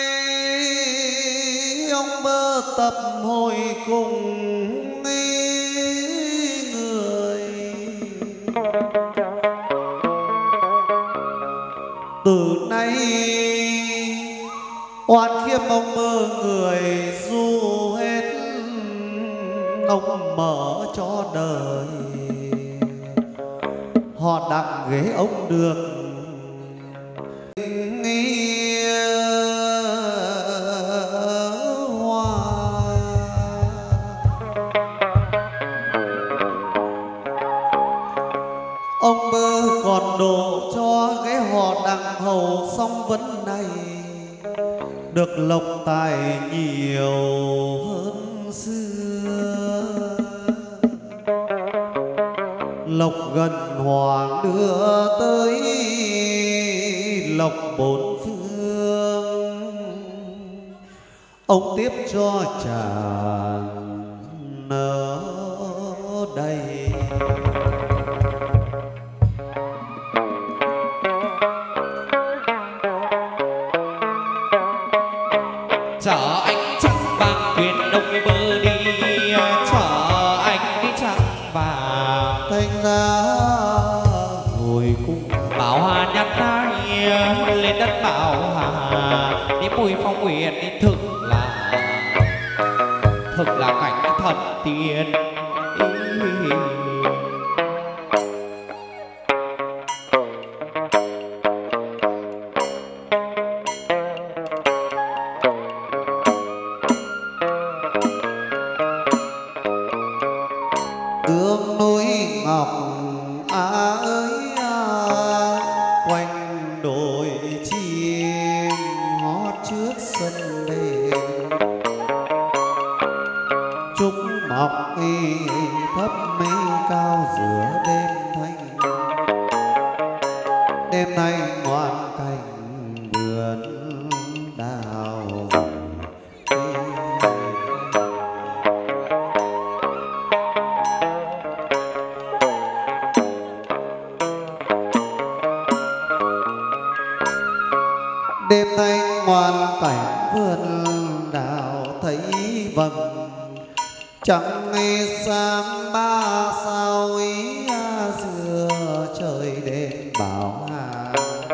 ông bơ tập hồi cùng người, từ nay oan khiêm ông bơ người du hết, ông mở cho đời họ đặng ghế ông được ông bơ còn đổ cho cái họ đặng hầu song vấn này được lộc tài nhiều hơn xưa. Lộc gần hoàng đưa tới lộc bốn phương, ông tiếp cho tràn nở đầy. Chở anh trắng vàng thuyền ông bơ đi, chở anh đi trắng vàng Thành ra ngồi cung bảo hà nhặt tay lên đất bảo hà, đi mùi phong nguyện đi thực là thực là cảnh thần tiên. đêm trúc mọc y thấp mây cao giữa đêm thanh đêm nay ngoan cảnh vườn đào đêm nay ngoan cảnh vườn đào thấy vầng chẳng ngày sáng ba sao ý xưa trời đêm bảo hà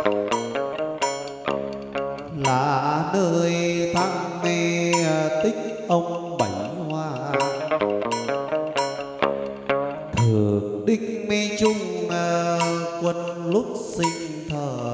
là nơi thăng mê tích ông bảy hoa thường đích mi chung quân lúc sinh thời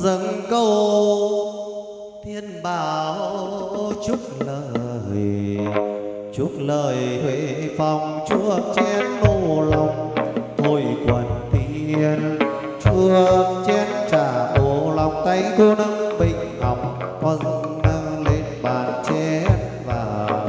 dâng câu thiên bảo chúc lời, chúc lời huệ phong chúa chén nô lòng thôi quần tiên, chúa chén trà ô lòng tay cô nâng bình ngọc có nâng lên bàn chén vào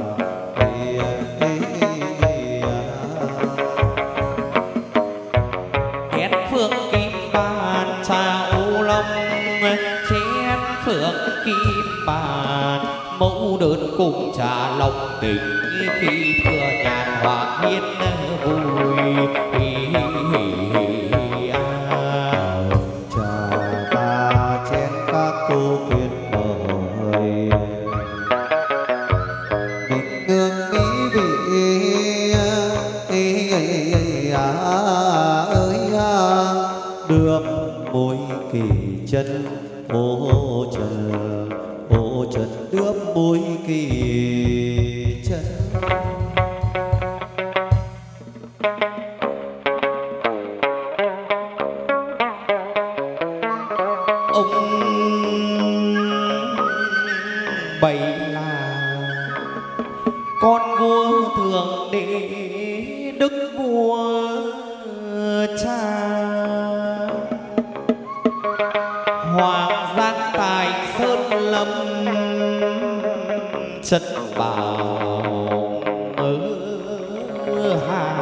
chén phượng kim bàn trà ô long, chén phượng kim bàn mẫu đơn cùng trà lòng tình khi thừa nhàn hòa hiên vui. Trà ta chén các cô quyên mời mình ngương mỹ vị ơi đưa môi kỳ chân ô trần ô trần đưa môi kỳ chân. Ông bày là con vua thượng đế đức vua cha, hoàng giang tài sơn lâm chất bảo ở hà.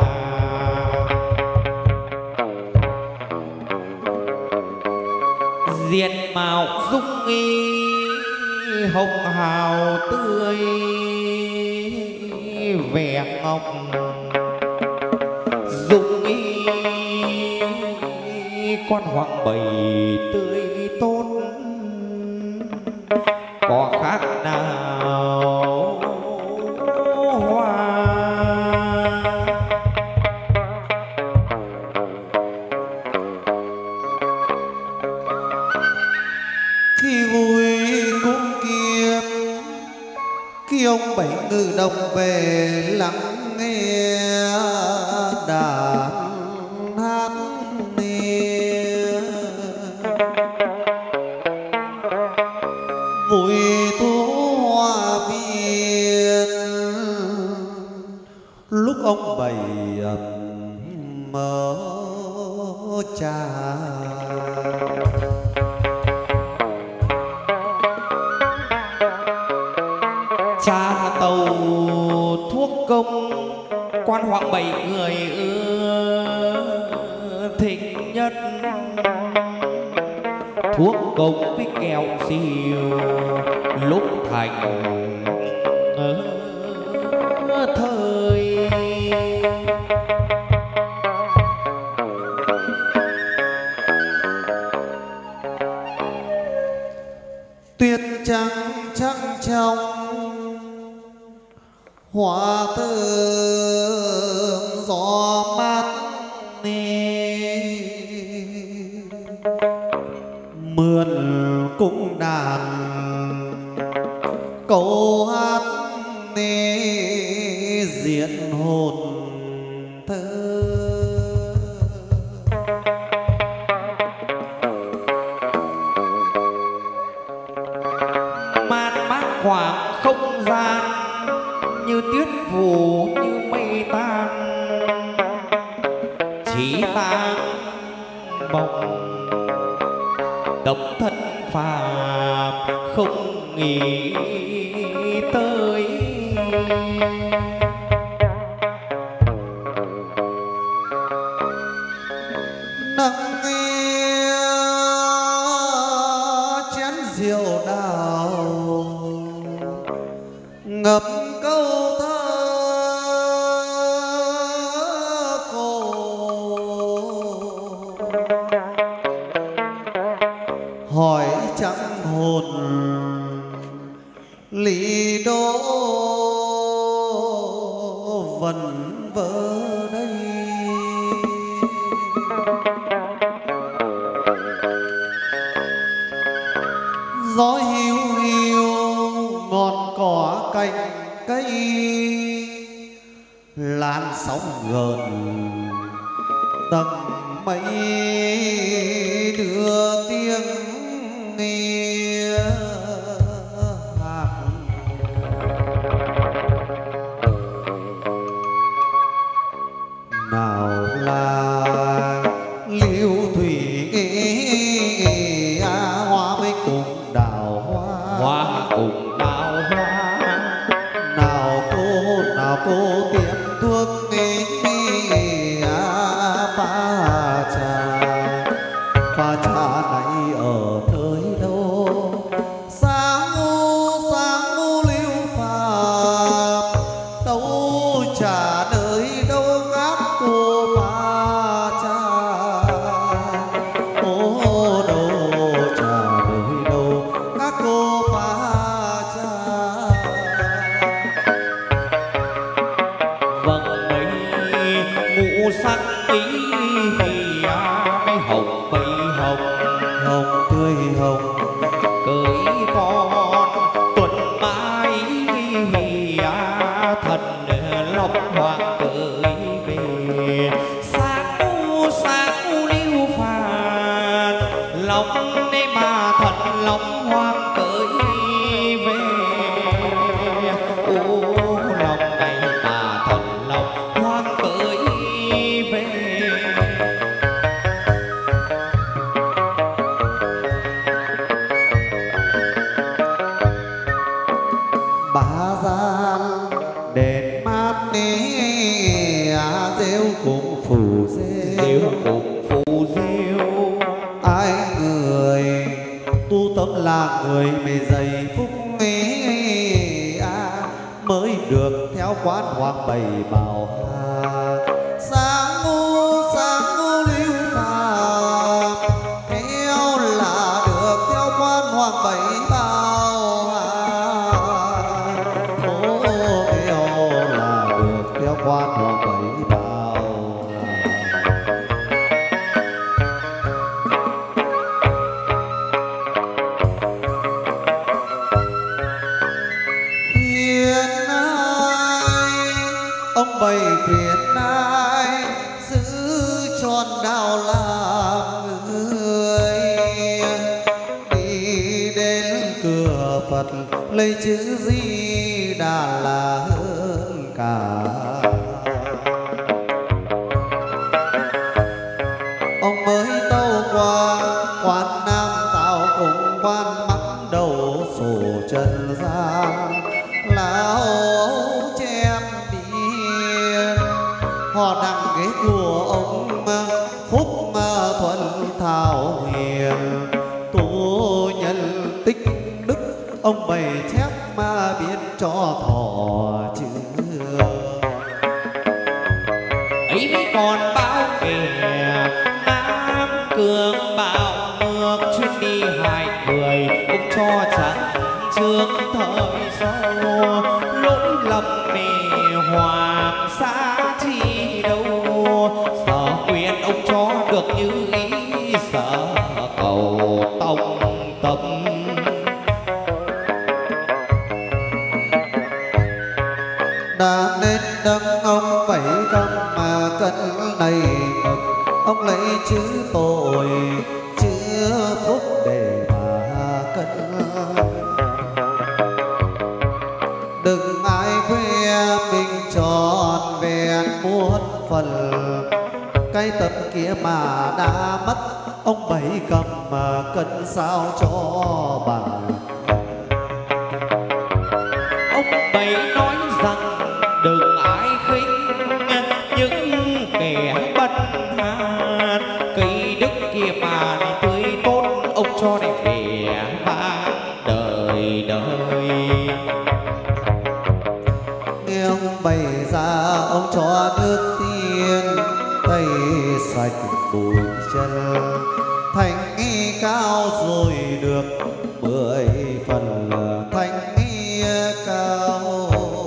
Diện mạo dung y hồng hào tươi vẻ ngọc, dung y quan hoàng bầy tươi tốt có khác nào hoa. Khi vui cung kiếp khi ông bảy ngự đồng về lắng nghe đàn hát nè vui tú hoa viên lúc ông bảy mở trà. Cha tàu thuốc công quan hoàng bảy người ưa thích nhất, thuốc công với kẹo xìu lúc thành thời. Tuyết trắng trắng trong hoa thơm gió mát nè mượn cung đàn câu hát nè diễn hồn thơ. Man mát khoảng không gian như tuyết phủ như mây tan, chỉ tang bóng độc thân phàm không nghĩ tới. Nâng nghe chén rượu đào ngập câu thơ cổ hỏi chẳng hồn lý đô vần vơ đây. Gió hiu hiu ngọn cỏ cành cây lan sóng gần tầng mây đưa tiếng à, hoa mới cùng đào hoa, hoa cùng đào hoa. nào cô nào cô tiệm thuốc nghe à, pha trà pha trà này ở nơi đâu, sáng u sáng u lưu phàm đâu trà nơi đâu các cô pha trà, ô đâu trà nơi đâu các cô pha trà. Vâng mấy ngũ sắc ý à, cái hồng mây hồng Hồng tươi hồng cưới con tuần mai à, thần long hoàng cưới về. Sáng u sáng u lưu phạt lòng đây mà thần long hoàng cưới về. Ô lòng này mà thần long hoàng cưới về. bá gian đèn mát nế à, rêu cùng phủ Rêu rêu cùng phù rêu. ai người tu tâm là người mày dày phúc ấy à, mới được theo quán hoàng bày bảo hà. Sáng u sáng u lưu phàm theo là được theo quán hoàng bày bảo hà, ô theo là được theo quán hoàng bày bảo hà. Khuyên ai ông bày khuyên ai giữ tròn đạo làm người, đi đến cửa Phật lấy chữ Di Đà là hơn cả. Ông mới tâu qua quan Nam tạo cùng quan bắt đầu sổ trần gian, lão chém biên họ đặng cái của ông phúc thuận thảo hiền, tu nhân tích đức ông bày chép mà biết cho thọ chữ. Ấy mới còn bao kẻ Nam Cường bạo ngược chuyến đi hai người cũng cho chẳng trước thời sau. Lỗi lầm mê hoàng xa chi đâu, sở quyền ông cho được như ý, sở cầu tông tâm. Đã nên đấng ông bảy trăm mà cân đầy mực, ông lấy chữ tội chữ phúc để mà cân. Đừng ai khoe mình tròn vẹn muôn phần, cái tâm kia mà đã mất ông bảy cầm mà cân sao cho bằng. Ông bảy nói rằng đừng ai khinh những kẻ bất hàn, cây đức kia mà tươi tốt ông cho đẹp vẻ vang đời đời. Nghe ông bày ra ông cho nước tiên tẩy sạch bụi chân, thành nghi cao rồi được mười phần thành nghi cao.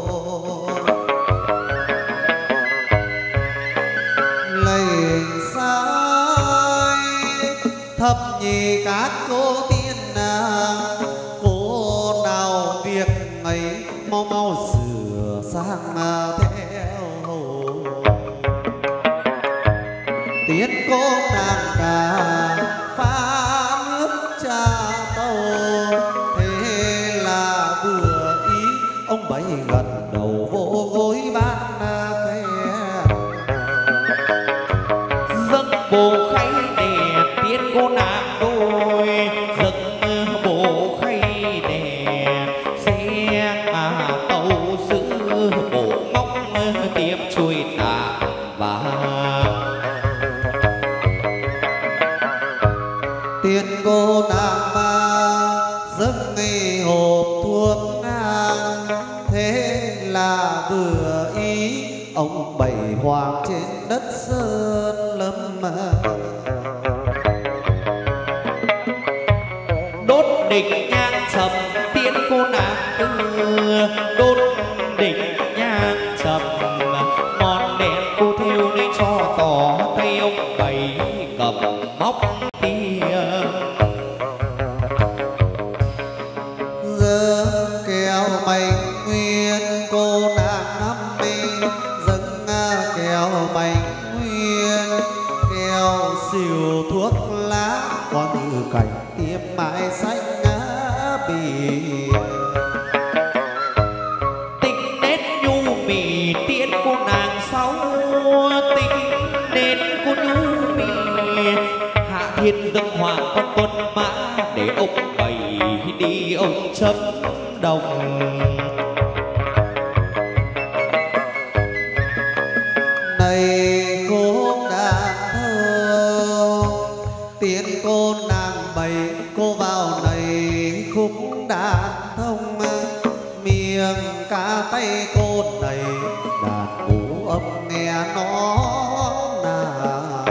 Lệnh sai thập nhị các cô tiên nàng, cô nào việc ấy mau mau sửa sang mà theo hầu. Tiến cô nàng cả pha nước trà tàu, thế là vừa ý ông bảy gật đầu vỗ gối ban khen. Dâng bồ khay để cô nàng đôi giấc bộ khay đèn xe à tàu sứ bộ móc tiếp chui tạ vàng. Tiên cô nàng ma giấc nghi hộp thuốc ngang, thế là vừa ý ông bảy hoàng trên đất sơn lâm. Đốt đỉnh nhang trầm tiên cô nàng tư, đốt đỉnh nhang trầm ngọn đèn cô theo đi cho tỏ tay ông bảy cầm móc tia. Giờ kéo bánh nguyên cô nàng năm đi, dâng kéo bánh nguyên kéo xìu thuốc lá, có như cảnh tiêm mãi xanh ngã bì. Tình nét nhu mì tiên cô nàng sáu, tình nét cô nhu mì hạ thiên dân hoàng con tuân mã, để ông bảy đi ông chấm đồng. Này khúc đàn thơ tiên cô nàng bảy, cô vào này khúc đàn thông, miệng cá tay cô này đàn vũ âm nghe nó nào.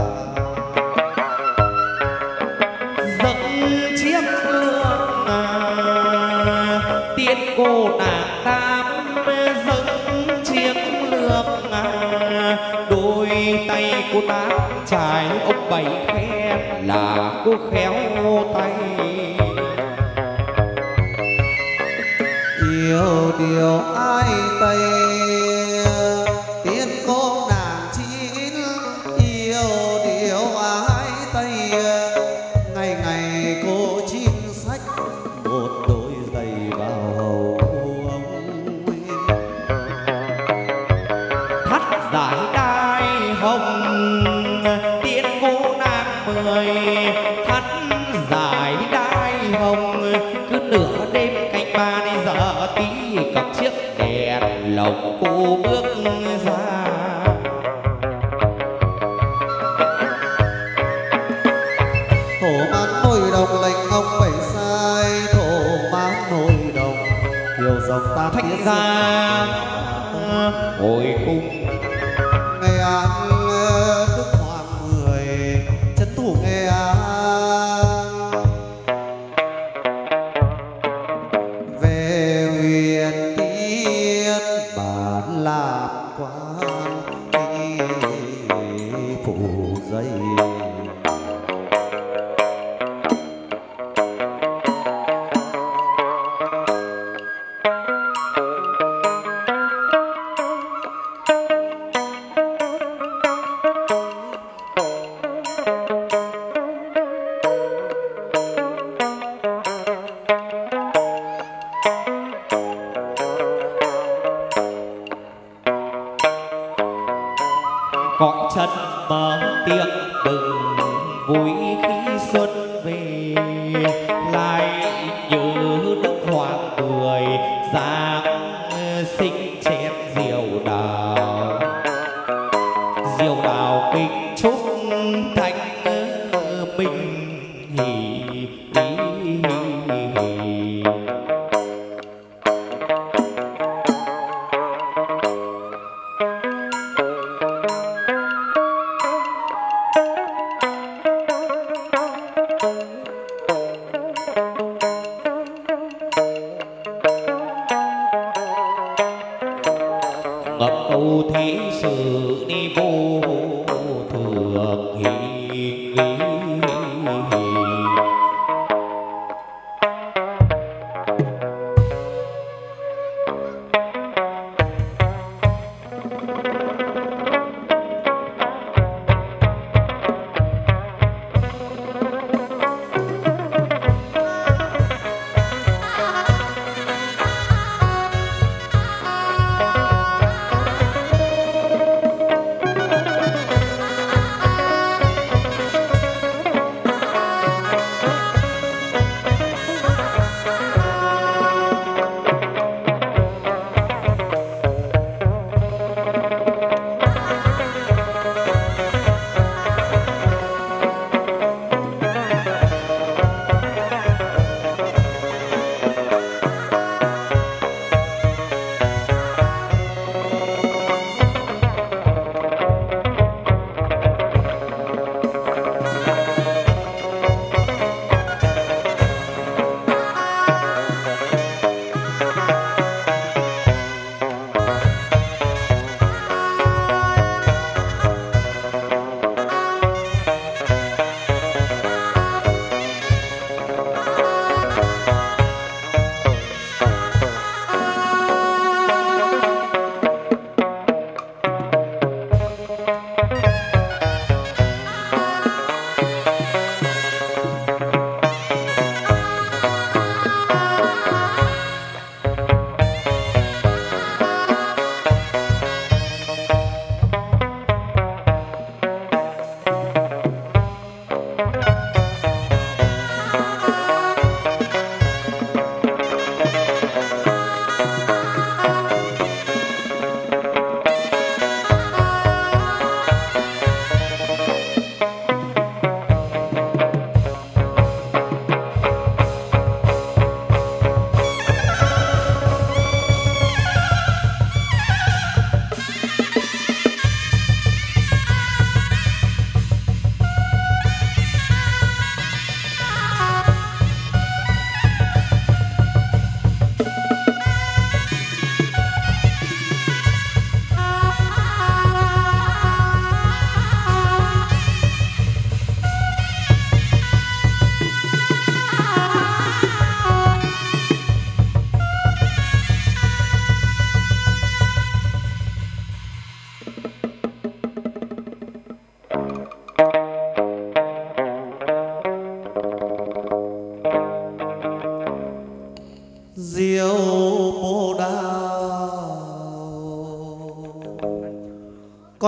Dẫm chiếc lương à, tiên cô nàng tam dẫm chiếc lương à, đôi tay cô tát trái ông bảy khen là cô khéo tay. Yêu điều ai tây tiên cô nàng chín, yêu điều ai tây ngày ngày cô chín sách một đôi giày vào hầu ông. Thắt giải đai hồng tiên cô nàng mười, thắt giải đai hồng cứ nửa đêm canh ba đi giờ tí cầm chiếc đèn lồng cô bước ra. Thổ mát nồi đồng lệnh ông bảy sai, thổ mát nồi đồng kiều dòng tam Thách tiết ra hồi cung Nghệ An Đức Hoàng mười trấn thủ Nghệ An, về huyền tiên bản làm quan phủ dây. cõi chân mở tiếng bừng vui khi xuân về, lại nhớ đức hoàng cười giáng sinh chén diều đào. Diều đào kính chúc thanh minh hỷ ngập câu thế sự đi vô thường hỷ.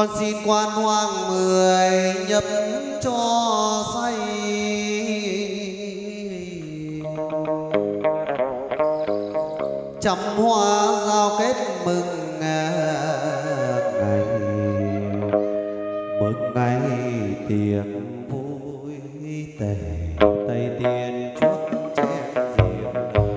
Con xin quan hoàng mười nhấp cho say, trăm hoa giao kết mừng ngày, mừng ngày tiệc vui tề tây tiên chuốc chén rượu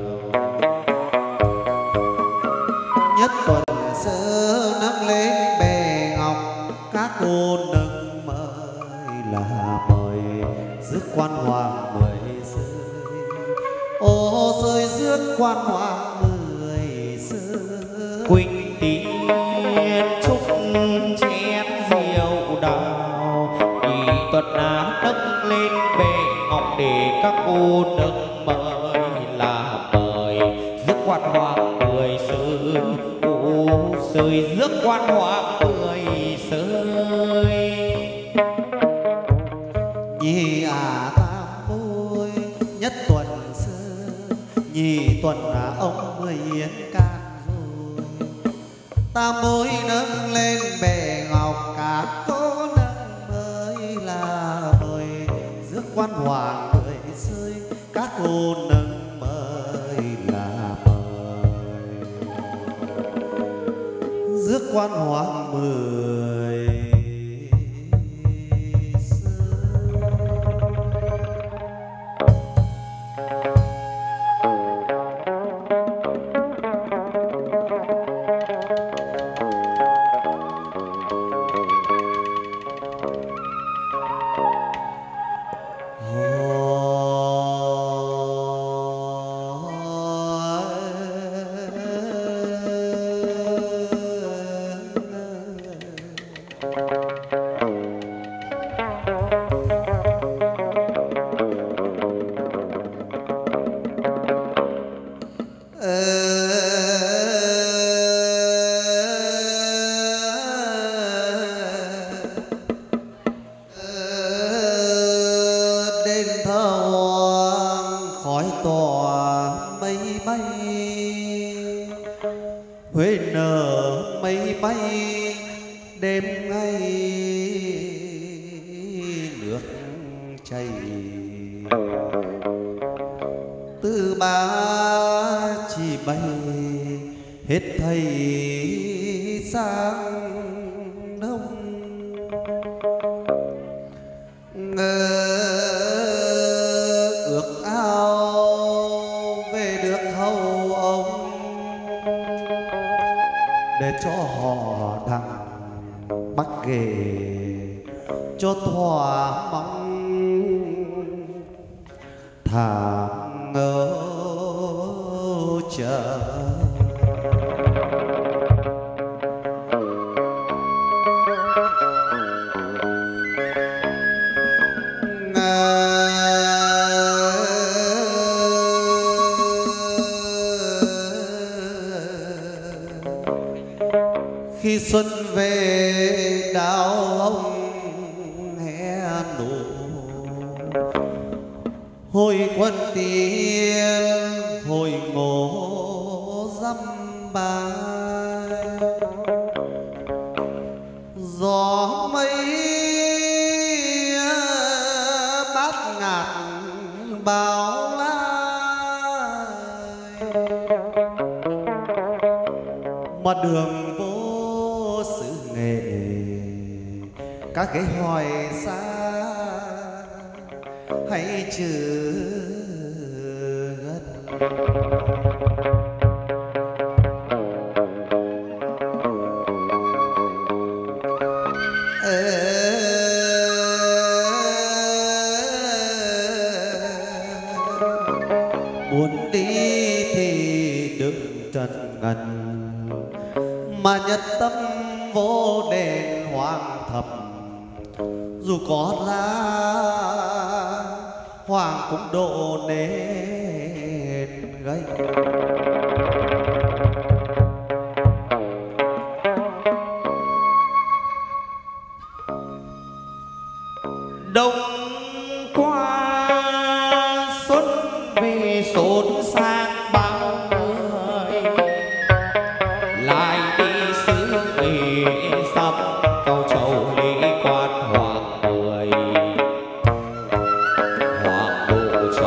nhất tuần sơ nâng lên bề ngọc. Các cô nâng mời là mời rước quan hoàng mười rơi, ô rơi rước quan hoàng mười rơi. Quỳnh tiên chúc chén rượu đào, nhị tuần á nâng lên bề ngọc để các cô nâng mời là mời rước quan hoàng mười rơi, ô rơi rước quan hoàng mười rơi. Nhì à tam bôi nhất tuần sơ, nhì tuần à ông mười yến can rồi. Tam bôi nâng lên bề ngọc, các cô nâng mới là mời rước quan hoàng mười rơi. Các cô nâng mới là mời rước quan hoàng mười rơi. Huế nở mây bay đêm ngay nước chảy, từ ba chỉ bay hết thầy sang đông. Ngờ ước ao về được hầu ông, để cho họ đằng bắt ghề cho thỏa mong thang ngỡ chờ. Khi xuân về đào ông hé nụ, hồi quân tiên hồi ngộ dăm ba. Gió mây bát ngát bao la, mà đường vô sự nghệ các cái hỏi xa hay chưa gần. Muốn đi thì đừng trần ngần, mà nhất tâm vô đền hoàng thập. Dù có ra hoàng cũng độ nên gây. Đông qua xuân về xôn sang bao người, lại đi xứ về sắp cầu trầu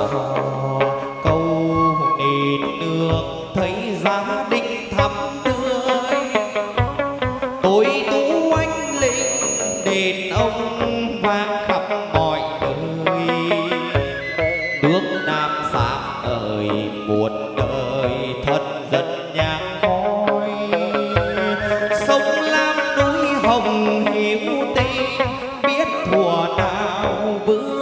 cho câu nền nước thấy gia đình thắm tươi. Tôi tú anh linh đền ông vang khắp mọi nơi. Nước Nam sáng ơi muôn đời thật dân nhang khói. Sông Lam núi hồng hiếu tình biết thuở nào bước.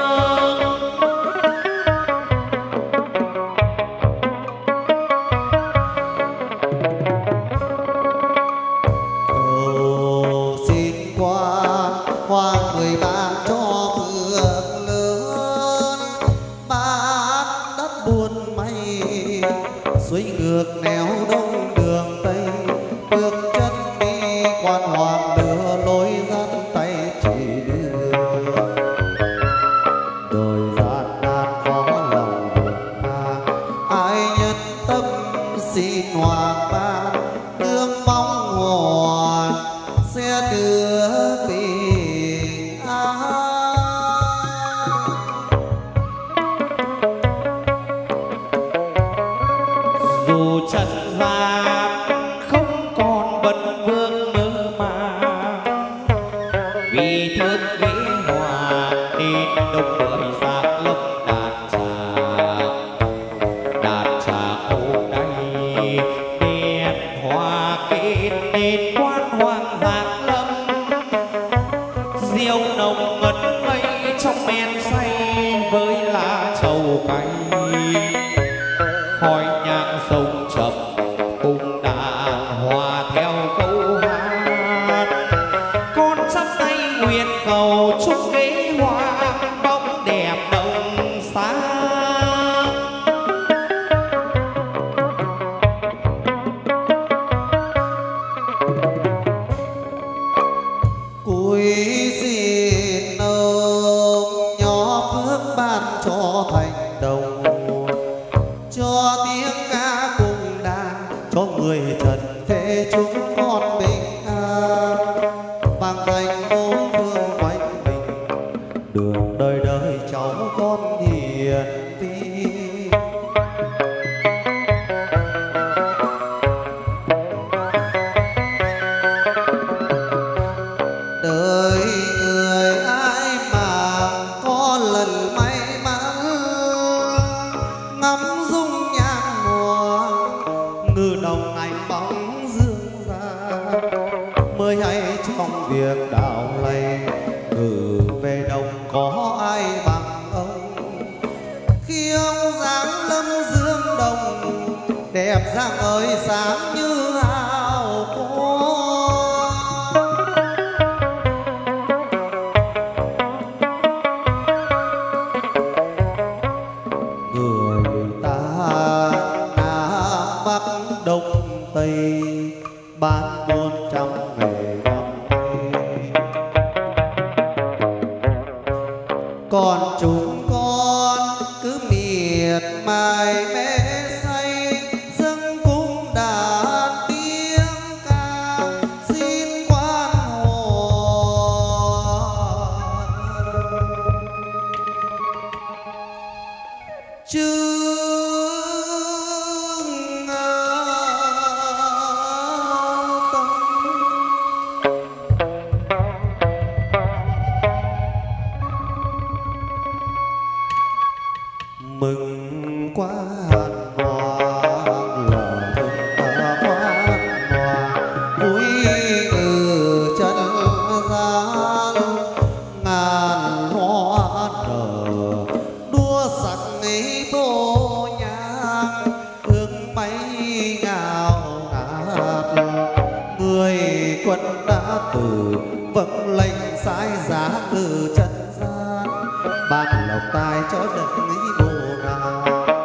Cầu xin qua hoa mười ba cho phượng lớn, bát đất buồn mây suối ngược nẻo đông đường tây. Bước chân đi quan hoàng đưa lối dắt tay chỉ đưa. Đời gian nan khó lòng vượt qua, ai nhân tâm xin hoàng ban. Tương mong hoàn sẽ đưa bình an. Dù trần gian không còn vấn vương mơ màng, vì thương ghế hòa nên đông người sáng lấp đàn trà. Đàn trà hôm nay đèn hoa kết nên quan hoàng giáng lâm. Diêu nồng ngất mây trong men say với lá trầu cay. Khói nhang sông chậm cùng đàn hòa theo câu hát. Con chắp tay nguyện cầu chúc ghế hoa bóng đẹp đồng xa. Cúi xin ông nhỏ phước ban cho thành đồng, cho tiếng ca cùng đàn, cho người trần thế chúng con bình an. Vang danh bốn phương quanh mình, đường đời đời cháu con hiền vi. Đời người ai mà có lần may mắn, ngắm dung nhan mùa ngự đồng ánh bóng dương gian. Mới hay trong việc đào lầy ngự về đồng có ai bằng ông. Khi ông dáng lâm dương đồng, đẹp dáng ơi sáng như hào quang. Người ta Nam Bắc Đông Tây bán buôn trăm nghề năm nay. Còn chúng con cứ miệt mài mê say, dâng cung đàn tiếng ca xin quan hoàn. Chứ mừng quá hân hoan là mừng quá hoan hoan vui từ chân gian. Ngàn hoa nở đua sắc ấy vô nhang, hương mây ngào ngạt. Người quân đã từ vâng lệnh sai giá từ chân gian, ban lộc tài cho đất ấy vô nào.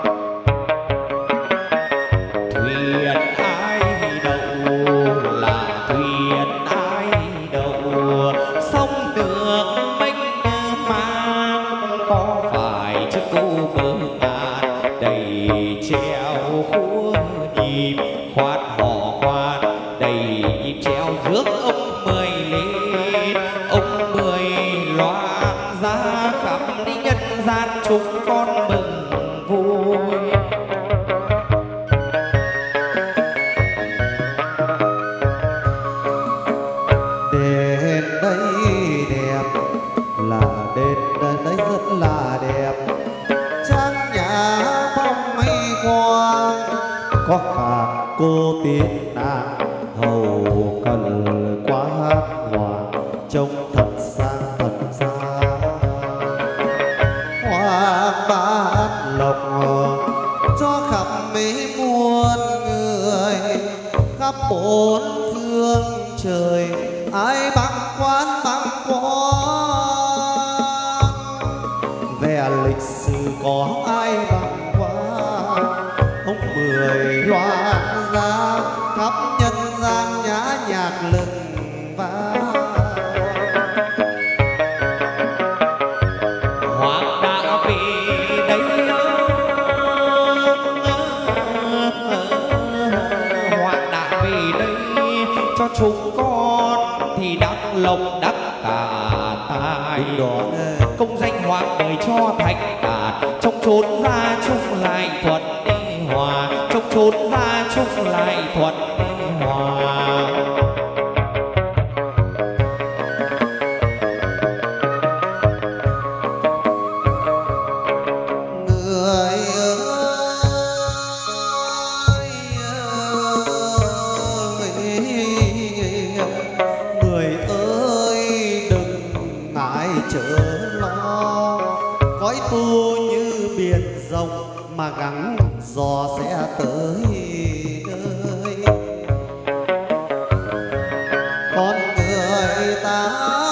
Thuyền ai đậu là thuyền ai đậu, sông nước mênh mang có phải chiếc cô bờ ngàn đầy treo khúa nhịp khoát hò khoát đầy nhịp treo rước ông mười lên. Ông mười loan ra khắp đi nhân gian chúng con mừng có cả cô tiên nàng hầu cần quá hoàng trông thật sang thật xa. Hoàng ban lộc cho khắp mấy muôn người khắp bốn phương trời, ai băng quan băng quan về lịch sử có ai băng quan. Ông mười loan ra khắp nhân gian nhã nhạc lừng vang. Hoàng đã về đây, Hoàng đã về đây cho chúng con thì đắc lộc đắc cả tài. Công danh hoàng đời cho thành đạt, trong chốn gia chung lại thuận đi hòa, trong chốn gia chung lại thuận đi hòa. Mà gắng dò sẽ tới nơi con người ta.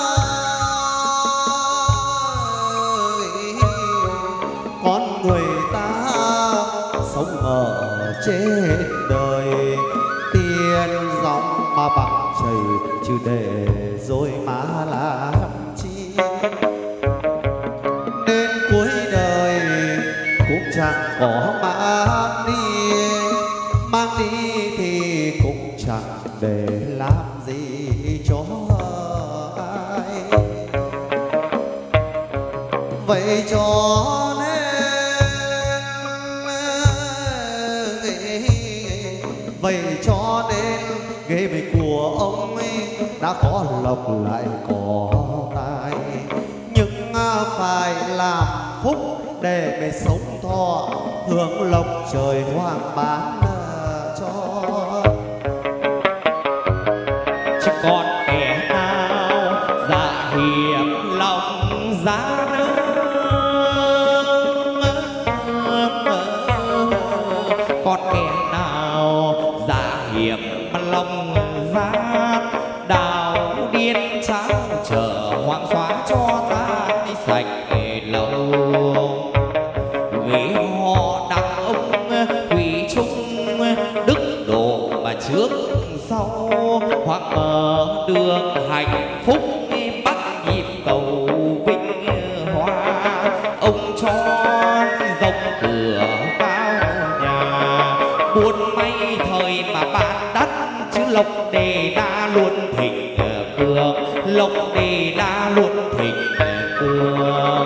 Con người ta sống ở trên đời tiền dòng mà bằng chảy, chứ để rồi mà làm chi. Đến cuối đời cũng chẳng có mang đi, mang đi thì cũng chẳng để làm gì cho ai. Vậy cho nên, vậy cho nên ghế vị của ông ấy đã có lộc lại có tài, nhưng phải làm phúc để mày sống thọ hưởng lộc trời hoàng bán cho. Chứ còn kẻ nào dạ hiểm lòng giá nương, còn kẻ nào dạ hiểm lòng giá đào điên cháo chờ hoàng xóa cho ta đi sạch lâu. Ghế họ đàn ông thủy chung đức độ mà trước sau, hoặc mở đường hạnh phúc bắt nhịp cầu vinh hoa. Ông cho rộng cửa cao nhà, buôn may thời mà bán đắt, chứ lộc đề đa luôn thịnh cường, lộc đề đa luôn thịnh cường.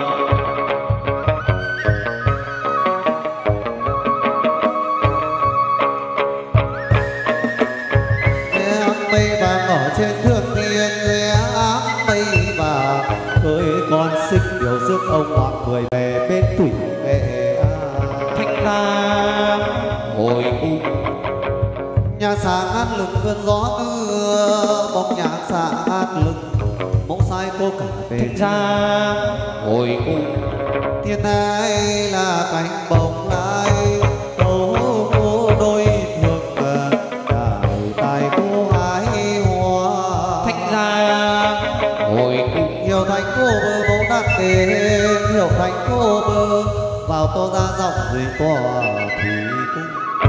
Trên thương thiên lẽ ám mây và ơi con xin điều rước ông hoàng mười về bên thủy nghệ Thanh Lam hồi cung. Nhà sáng hát lực cơn gió đưa bóng nhạc sáng hát lực mẫu sai cô cả về Thanh Lam hồi cung. Thiên này là cánh bồng lai tố cô đôi thương đại tài cô hái hoa. Thanh Lam hồi cung. Hiểu thành cô bơ bố đắc kê, hiểu thành cô bơ vào tô ra dòng dưới tòa thủy cung.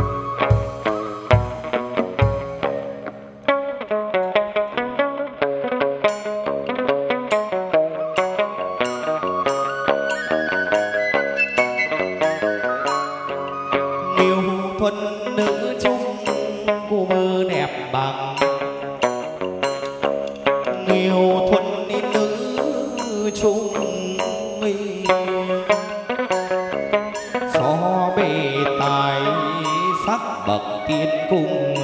Yêu thuần nữ chung cô bơ đẹp bằng, yêu thuần nữ chung so bề tài sắc bậc tiên cung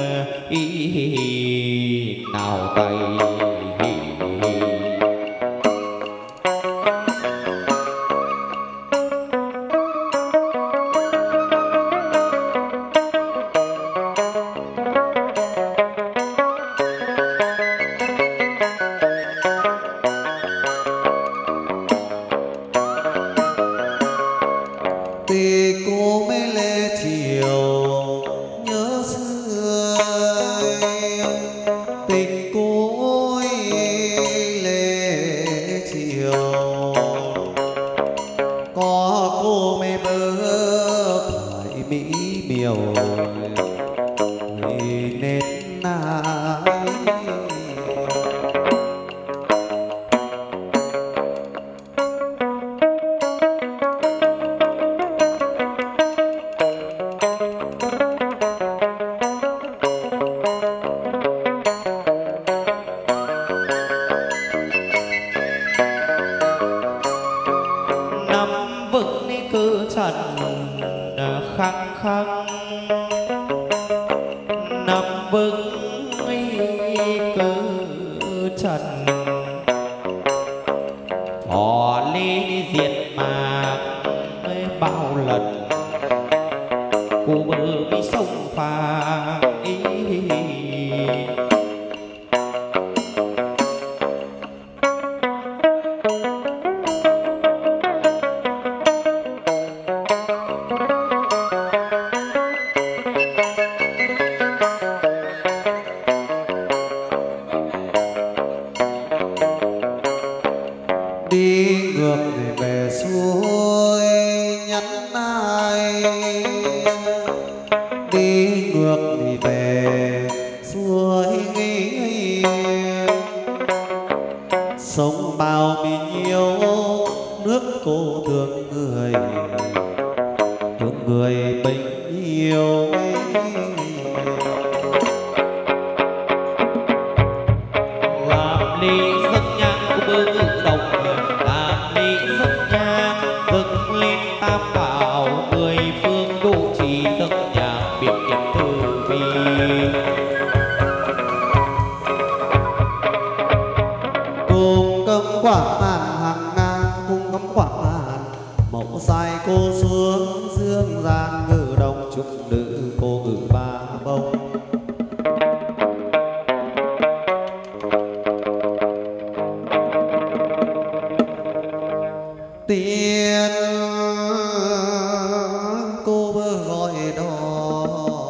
ý nào tay. thì cô mới lê chiều nhớ xưa tình cô ơi lê chiều có cô mới bơ phải mỹ miều nên ai khăng khăng nằm vững cơ trần họ ly diệt mạc bao lần cô bờ mi sông pha ý đi ngược để về xuôi nhắn ai đi ngược đi về xuôi nghi sống bao mình yêu nước cô thương người thương người bình yêu làm ly dân nhang của bơ ngự đồng làm ly dân nhang dâng lên tam bảo mười phương độ trì dâng nhang biệt niệm từ bi cùng cấm quả màn hàng ngang cùng cấm quả màn mẫu dài cô xuống dương gian ngự đồng chúc nữ cô ngự ba bông tiên cô bơ gọi đò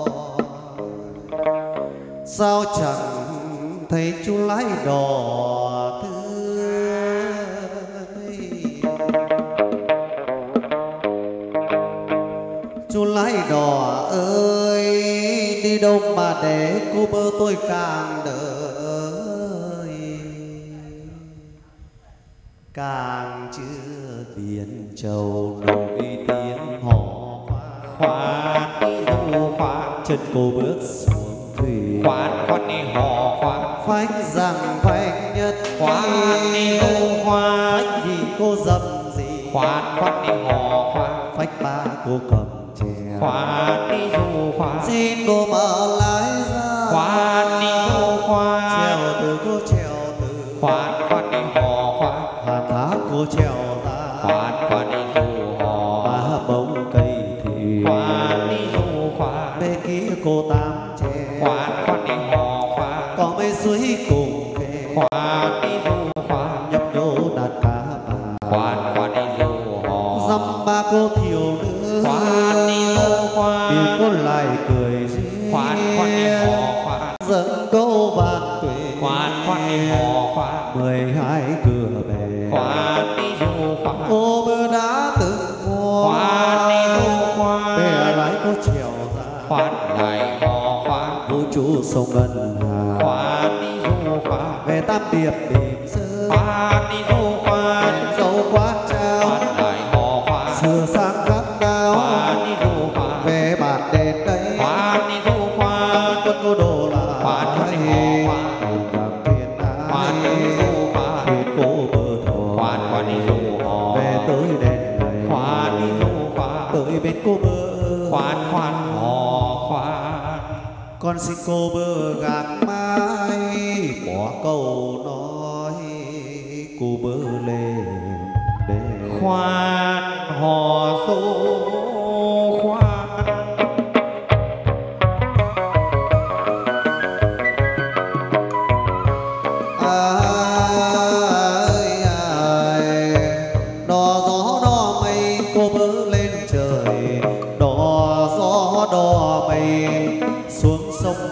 sao chẳng thấy chú lái đò tươi chú lái đò ơi đi đâu mà để cô bơ tôi càng đợi càng chưa tiền châu nổi tiếng hò khoan khoan đi du khoan chân cô bước xuống thủy khoan khoan đi hò khoan phách rằng phách nhất khoan đi du khoan phách gì cô dầm gì khoan khoan đi hò khoan phách ba cô cầm chè khoan đi du khoan xin cô mở lái ra khoan đi du khoan trèo từ cô trèo từ khoan khoan đi hò khoan hàn thác cô trèo ra khoan khoan đi du hò ba bông cây thì khoan đi du khoan bên kia cô tám chè khoan khoan đi hò khoan có mấy suối cùng kề khoan đi du khoan nhấp nhô đàn cá bà khoan khoan đi du hò dăm ba cô thiểu nữ khoan đi du khoan thì cô lại cười duyên khoan khoan đi hò khoan dẫn cô vạn tuệ khoan khoan đi hò khoan mười hai cửa bè khoan đi du khoan cô bơ đã từng qua khoan đi du khoan bè lái cô trèo ra khoan lại hò khoan vũ trụ sông ngân hà khoan đi du khoan về tam điệp bìm sơ khoan đi du khoan dấu quát trao khoan lại hò khoan sửa sang các cao khoan đi du khoan về bản đền đây khoan đi du khoan quân cô đồ là khoan khoan đi hò khoan cảm thiên khoan đi du khoan thuyền cô bờ thọ khoan khoan đi du hò về tới đền này khoan đi du khoan tới bên cô bơ khoan khoan hò khoan con xin cô bơ gạt mái bỏ câu nói cô bơ lên để khoan hò du khoan ai ai đò gió đò mây cô bơ lên trời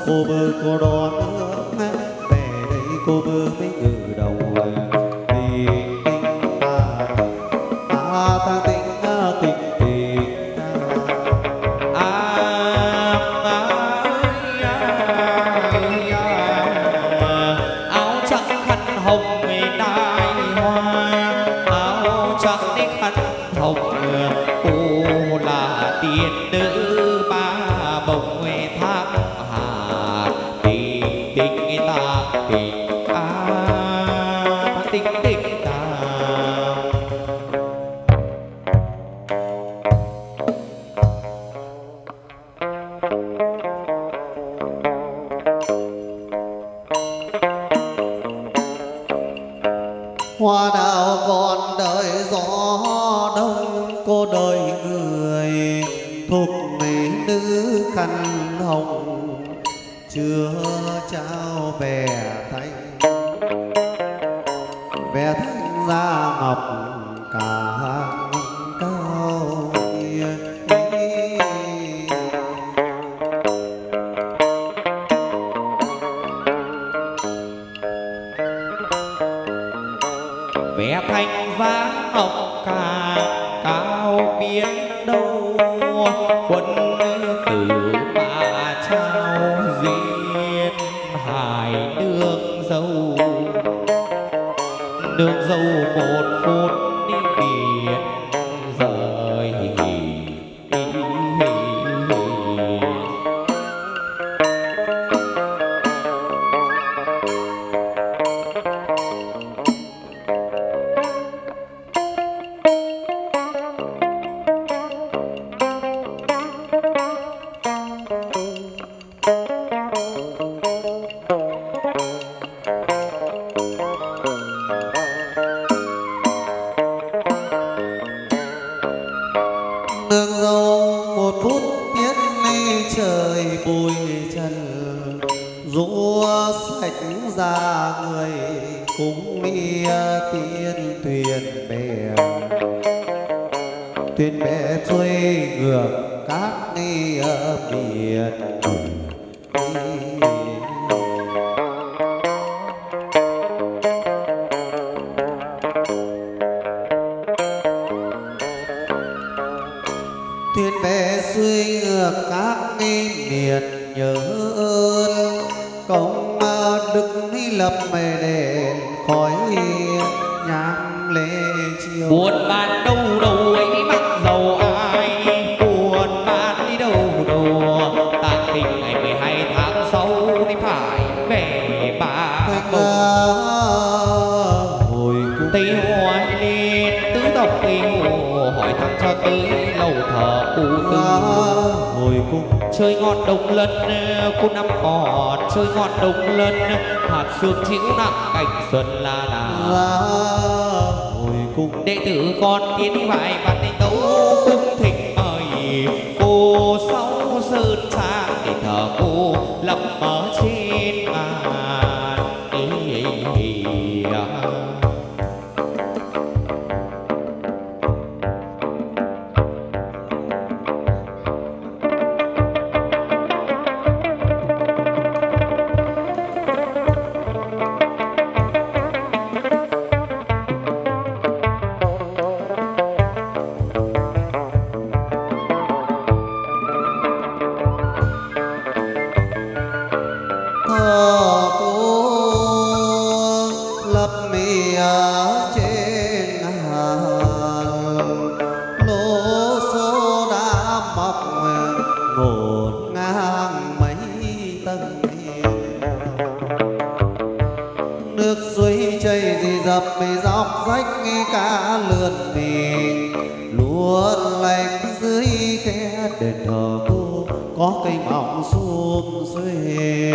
cô bơ cô đón nước về đây cô bơ mới ngừ đầu thì tình ta ta ta tình ta tình tình ta áo trắng khăn hồng đai hoa áo trắng đi khăn hồng cô là tiên nữ ba bồng thác hà tình tình ta tình a tình tình ta. hoa đào còn đợi gió đông cô đợi người thục mỹ nữ khăn hồng chưa trao vẻ thanh vẻ thanh da ngọc cả cao vẻ thanh giá ngọc cả cao biết đâu quân tử mà trao duyên hải nương dâu nương dâu một phút đi biển rời nương dâu một phút tiết ly trời bụi trần rũ sạch ra người cũng mi tiên thuyền bè thuyền bè trôi ngược các nghi biển thuyền bè xuôi ngược các nghi miền nhớ ơn công đức lập mề đền khói nhang lễ chiều buồn bạn đâu đâu ấy bắt dầu ai buồn bạn đi đâu đâu tàn tình ngày mười hai tháng sáu đi phải về bà hồi cung tây hoài lên tứ tộc tây hồ hỏi thăm cho tới lâu thờ cụ tư hồi cung chơi ngọn đồng lân cô năm còn chơi ngọn đồng lân hạt sương chịu nặng cảnh xuân la đà hồi cung đệ tử con tiến vài văn định tấu cung thịnh mời cô sáu sơn trang để thờ cô lập ở trên bàn ý, ý, ý, à. thờ cô lập mì trên hàn lô số đã mọc ngổn ngang mấy tầng nước suối chảy dì dập mì dọc rách cả lượn mì luôn lạnh dưới khe đền thờ cô có cây mỏng xum xuê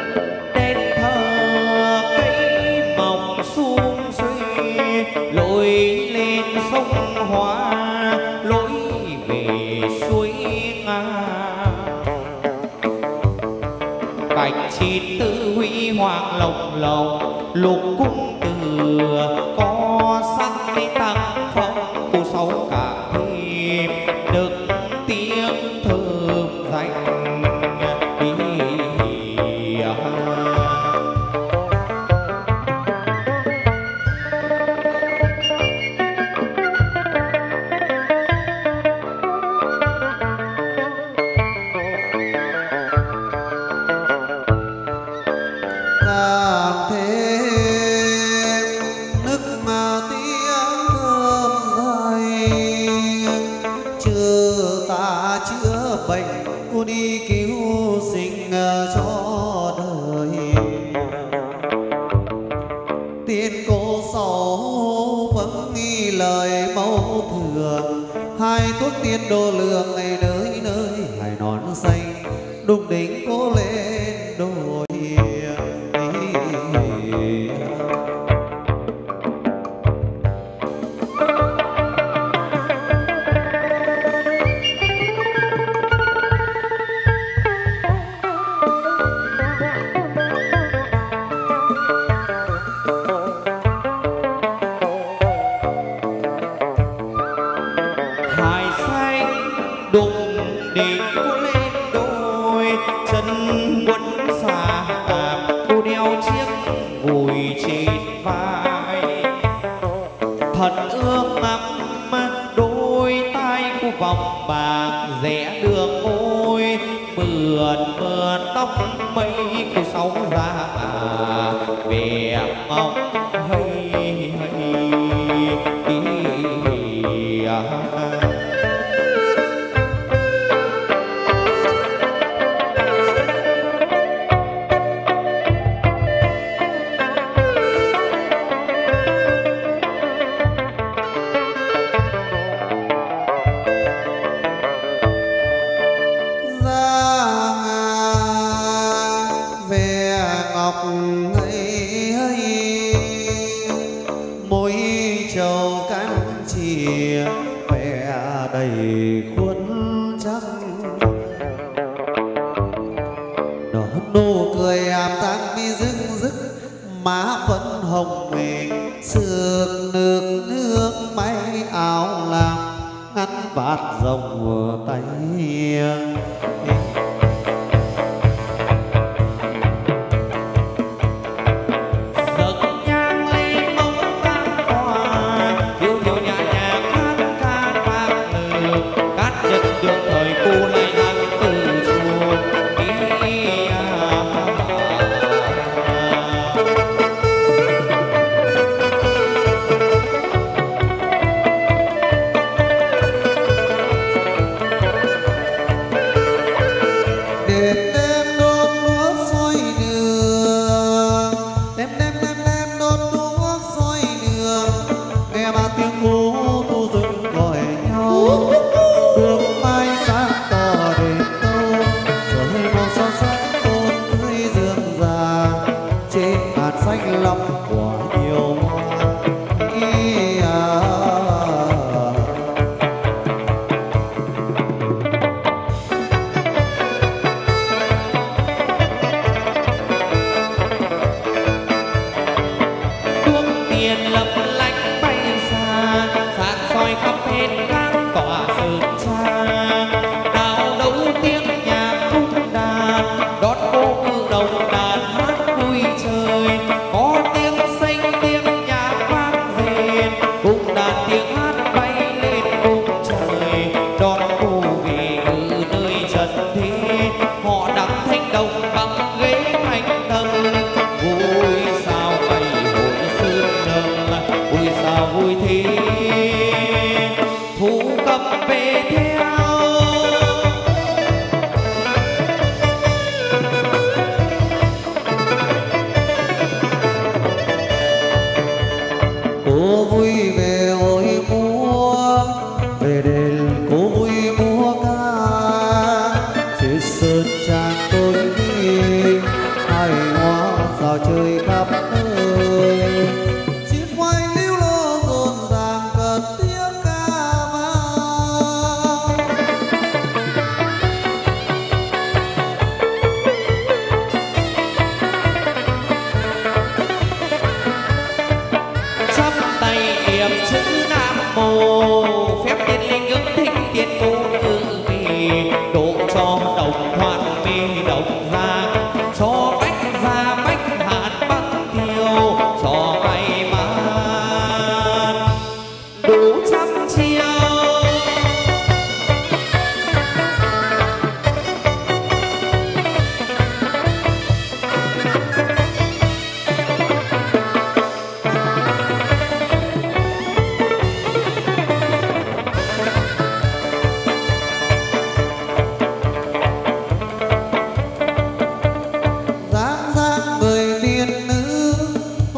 đền thờ cây mỏng xum xuê lội hoàng lồng lồng lục cung từ có sắc đi tăng phong cô sáu cả thêm được tiếng thơm danh đi. Tiên đô lượng ngày nơi nơi hải nón xanh đùng đỉnh cố lên đôi.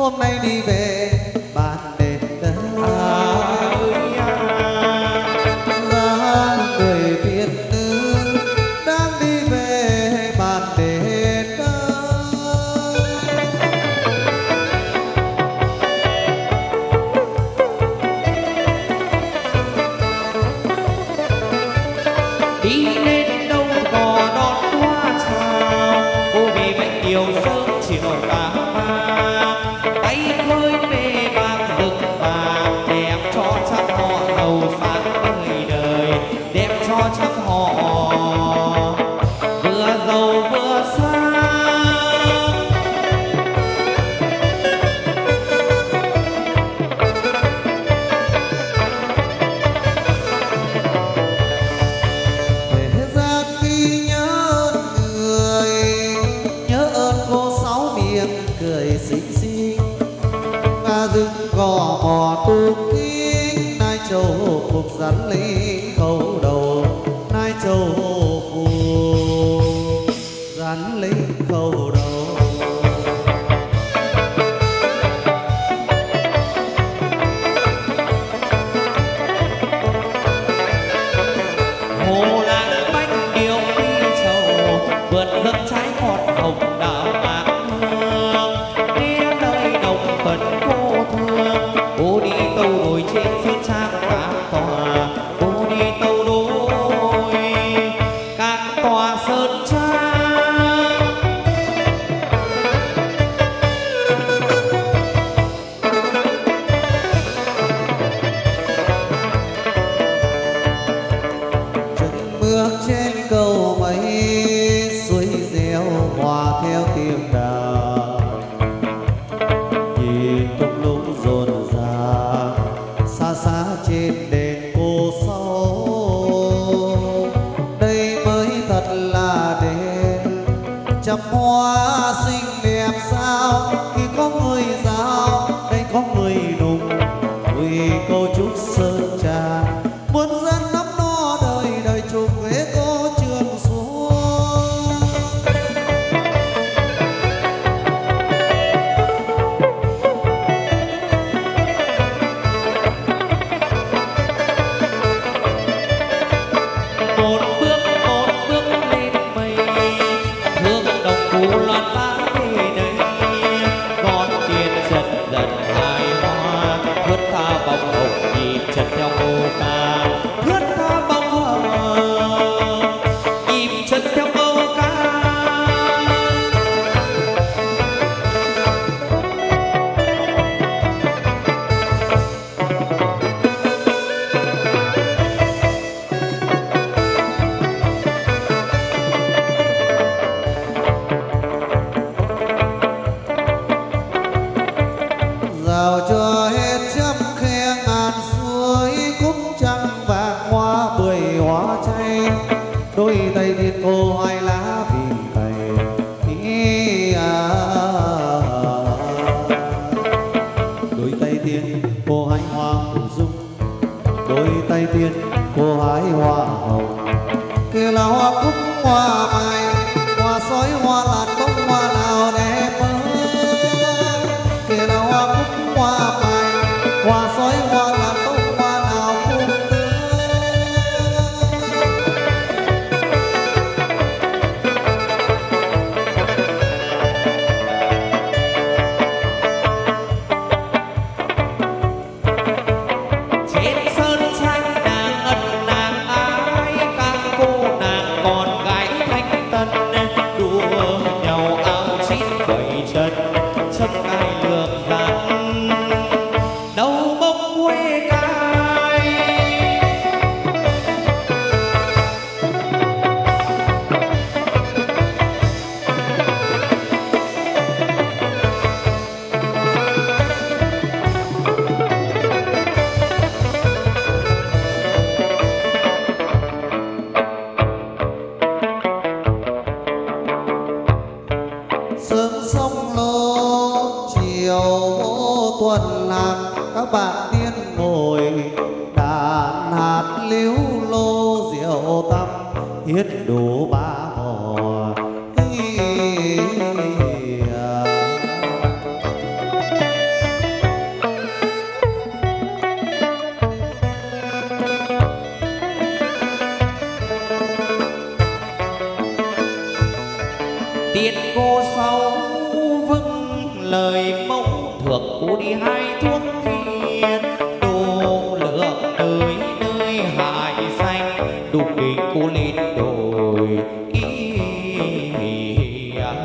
hôm nay đi về bàn đền đất. Ra người Việt nữ đang đi về bàn đền đất. Đi lên đâu có đón hoa chào, cô vì bánh kiều sớm chiều cả vàng, tay khơi về bạc rực vàng, đẹp cho chắc họ giàu sang đời đời, đẹp cho chắc họ vừa giàu vừa sang. Thế gian khi nhớ người, nhớ ơn cô sáu miệng cười xinh xinh, ca dưng gò mò tu kính, nai châu phục rắn lấy khâu đầu, nai châu phục rắn lấy khâu đầu. Hồ làng bánh kiều đi trầu, vượt dâng trái ngọt hồng đào mạc hương, nghe nơi đồng phận cô thương. Cô đi tâu đồi trên sơn trang các tòa, cô đi tâu đồi các tòa sơn trang. Chân bước trên cầu mây, suối reo hòa theo tiếng đàn, nhìn tung lũng rộn ràng xa xa trên đền cô sáu. Đây mới thật là đền chăm hoa xinh đẹp sao, khi có người giao đây có người nùng, vì cô trúc sơn trà muôn dân nắm no đời đời trục ghế cô trường xuống. Một bước một bước lên mây, hương đồng cũ loan giá về đây, con tiên dần dần hài hoa, thướt tha bóng hồng nhịp chân theo cô ca, thướt tha bóng hồng nhịp chân theo câu ca. Rào cho hết trăm khe ngàn suối, cúc trăng vàng hoa bưởi hoa chay, đôi tay thiên cô hai lá vì cày. Ý à, đôi tay tiên cô hái hoa phủ dung, đôi tay tiên cô hái hoa hồng, kia là hoa cúc hoa mai, hoa sói hoa làn bông hoa nào đẹp hơn, kia là hoa cúc hoa mai, hoa sói hoa làn bông hoa nào cũng tươi. Trên sơn trang nàng ân nàng ái, các cô nàng còn gái thanh tân, đua nhau áo chín bảy chân, chấp cài lược rắn đầu bông quê cài. Sớm sông lô chiều tuần lạc, các bạn tiên ngồi đàn hát líu lô rượu tăm hiến đủ ba vò. Ý à. lời mẫu thượng cô đi hai thuốc thiên đồ lửa nơi nơi hải xanh đục để cô lên đồi ý à.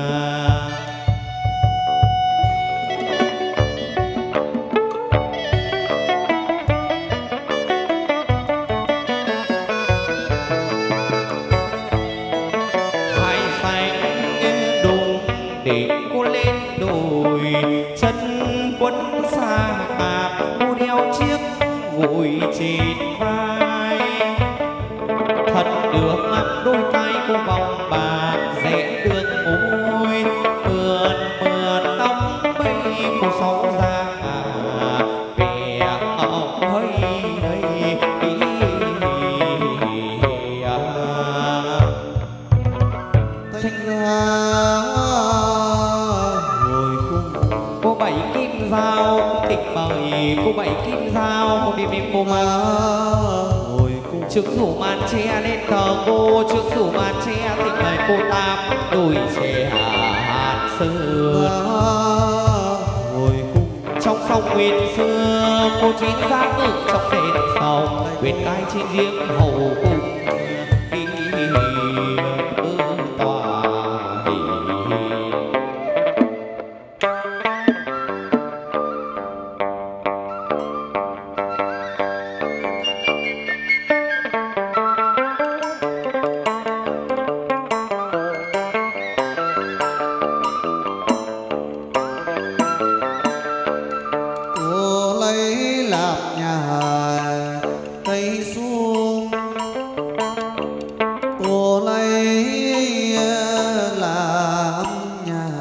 Hải xanh đục để cô lên đồi chân quân xa bạc cô đeo chiếc gùi trên vai thật được ngắm đôi tay cô vòng bạc rẽ được môi mượn mượn tóc bay cô sau ra vẻ ngọc hơi đây thanh ra ngồi cung cô bảy kim dao tịch mời cô bảy kim dao đêm đêm cô mang ngồi cung trước rủ màn che lên thờ cô trước rủ màn che tịch mời cô tam đôi trẻ hạt xưa ngồi cung trong sông nguyên xưa cô chín giá ngự trong đền sông quyền cai trên giếng hầu cung đi tòa cô lấy làm nhà cây xuống cô lấy làm nhà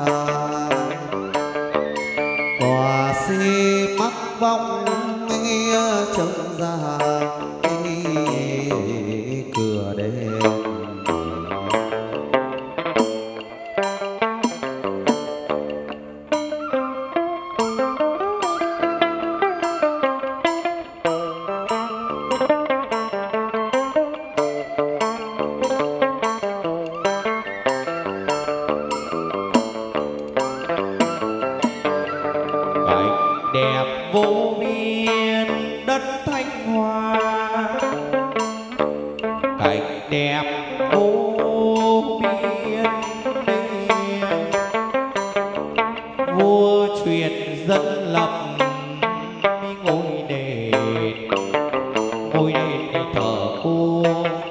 tòa xi mắc vong nghe trông ra cửa đền cảnh đẹp vô biên đất thanh hoa cảnh đẹp vô biên vua truyền dân lập ngôi đền ngôi đền để thờ cô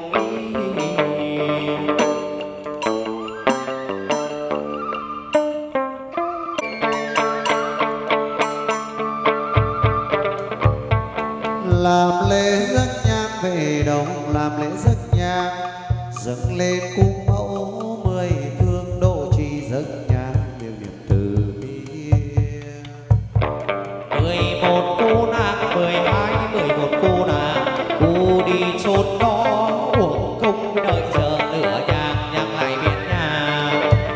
làm lễ rước nhang về đồng làm lễ rước nhang dâng lên cung mẫu mười phương độ trì dâng nhang miệng niệm từ bi mười một cô nàng mười hai mười một cô nàng cô đi chốn đó uổng công đợi chờ lửa nhang nhang lại biết nhà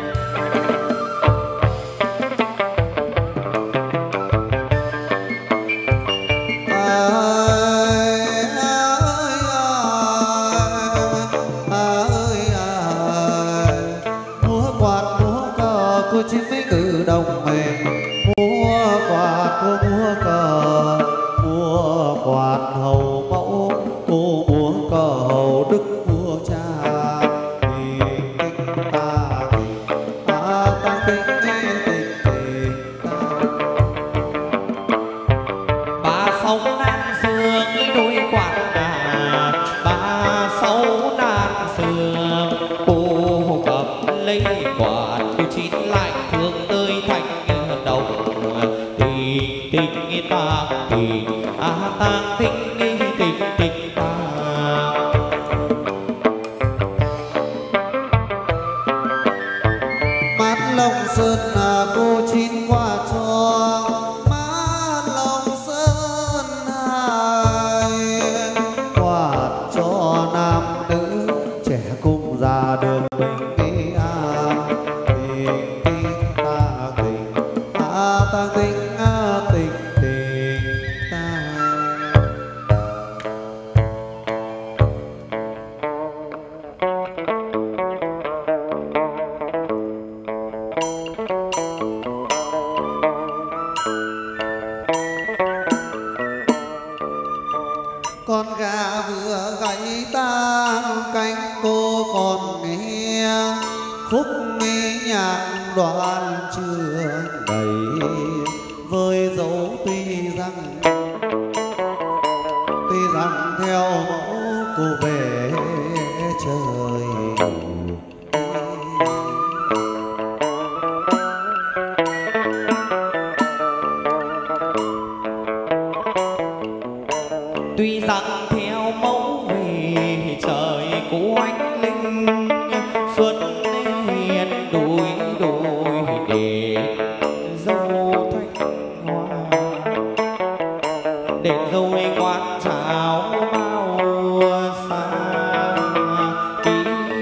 ơi ơi ơi ơi múa quạt múa cờ cô chín mấy cử đồng mình múa quạt cô múa cờ múa quạt hầu mẫu cô múa cờ hầu đức vua cha thì kinh ta thì ta ta kinh nghe tình tình ta ba sáu nan sương đôi quạt đà ba sáu nan sương cô cầm lấy quạt cô chín lại thương nơi thành đồng tình tình ta tình à tang tình tình tình ta mát lòng sơn à cô chín qua cho mát lòng sơn hai quạt cho nam nữ trẻ cùng ra đường bình đi à tình tình ta tình à ta tình à tình tình ta đầy với dấu tuy rằng tuy rằng theo mẫu cô về trời. Tuy rằng theo mẫu về trời của anh linh xuân hiền đôi đôi để dâu thanh hoa để dâu ngoan chào bao xa ký.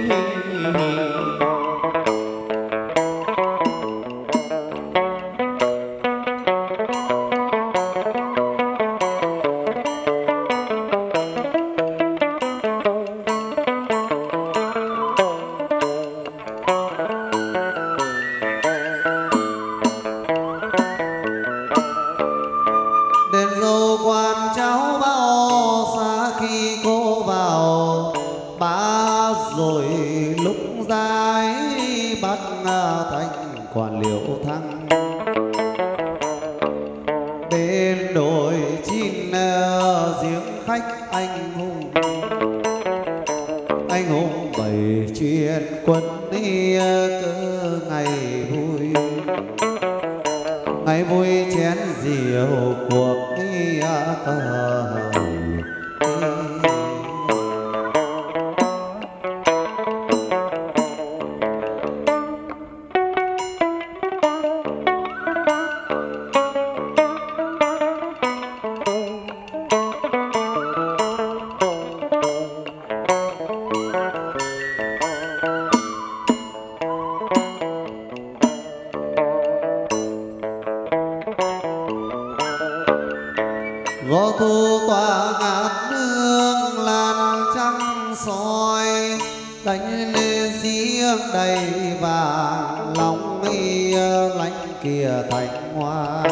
Quản liễu thăng bên đồi chín giếng khách anh hùng anh hùng bày chuyện quân đi cơ ngày vui ngày vui chén rượu cuộc đi cờ. Gió thu tỏa ngát nương lan trăng soi đánh lên giếng đầy vàng lòng y lánh kia thanh hoa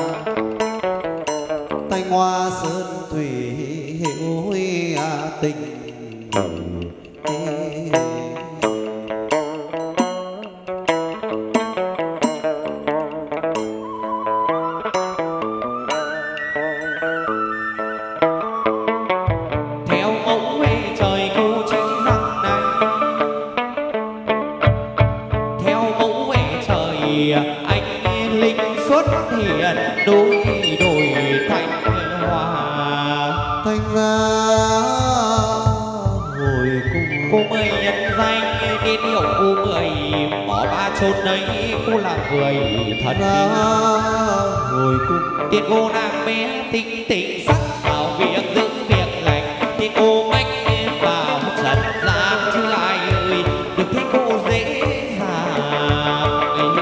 thanh hoa sơn thủy hiểu huy tình. Anh linh xuất hiện đôi đôi thanh hoa thanh ra hồi cung cô mười nhân danh đến hiệu cô mười bỏ ba chôn đấy cô là người thật ra hồi cung tiền cô nàng bé tinh tỉnh sắc vào việc giữ việc lành thì cô mách vào trần gian chứ ai ơi được thấy cô dễ dàng.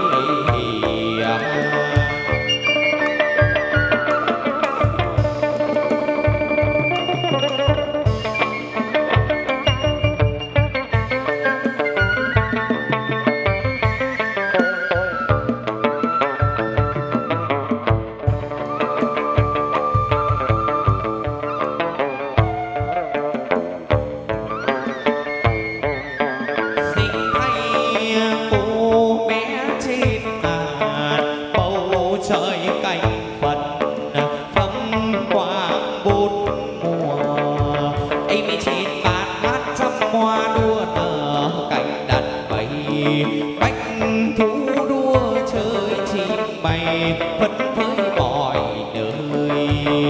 Bách thú đua chơi chim bay vẫn với mọi nơi.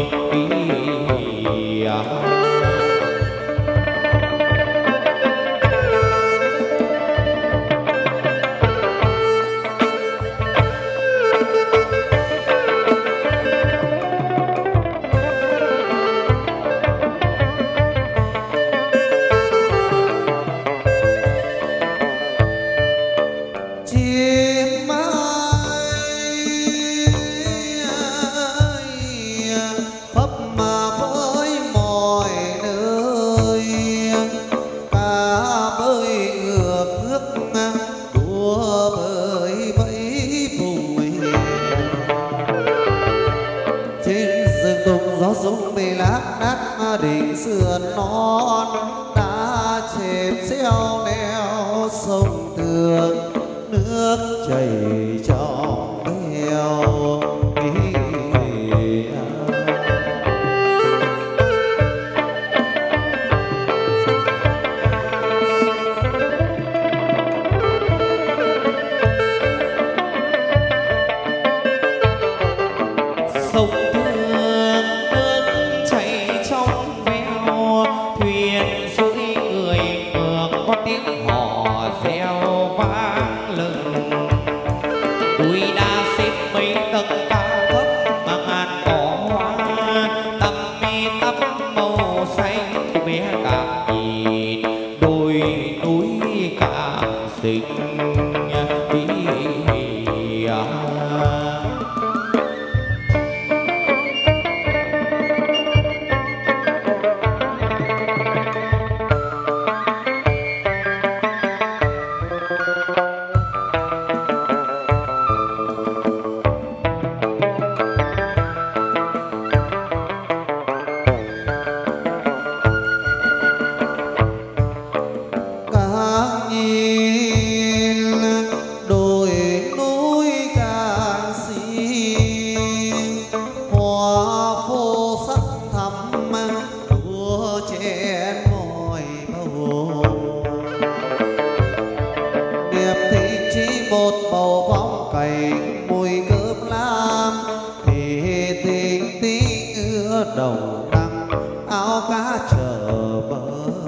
Đỉnh sườn non đã chèn xeo neo sông tường nước chảy trong theo sông thương nước chảy trong veo, thuyền xuôi người ngược có tiếng hò reo vang lừng. Núi đá xếp mấy tầng cao thấp mà ngàn cỏ hoa, tầm mi tắm màu xanh bé càng nhìn đôi núi càng xinh. đầu năm áo cá chờ bờ.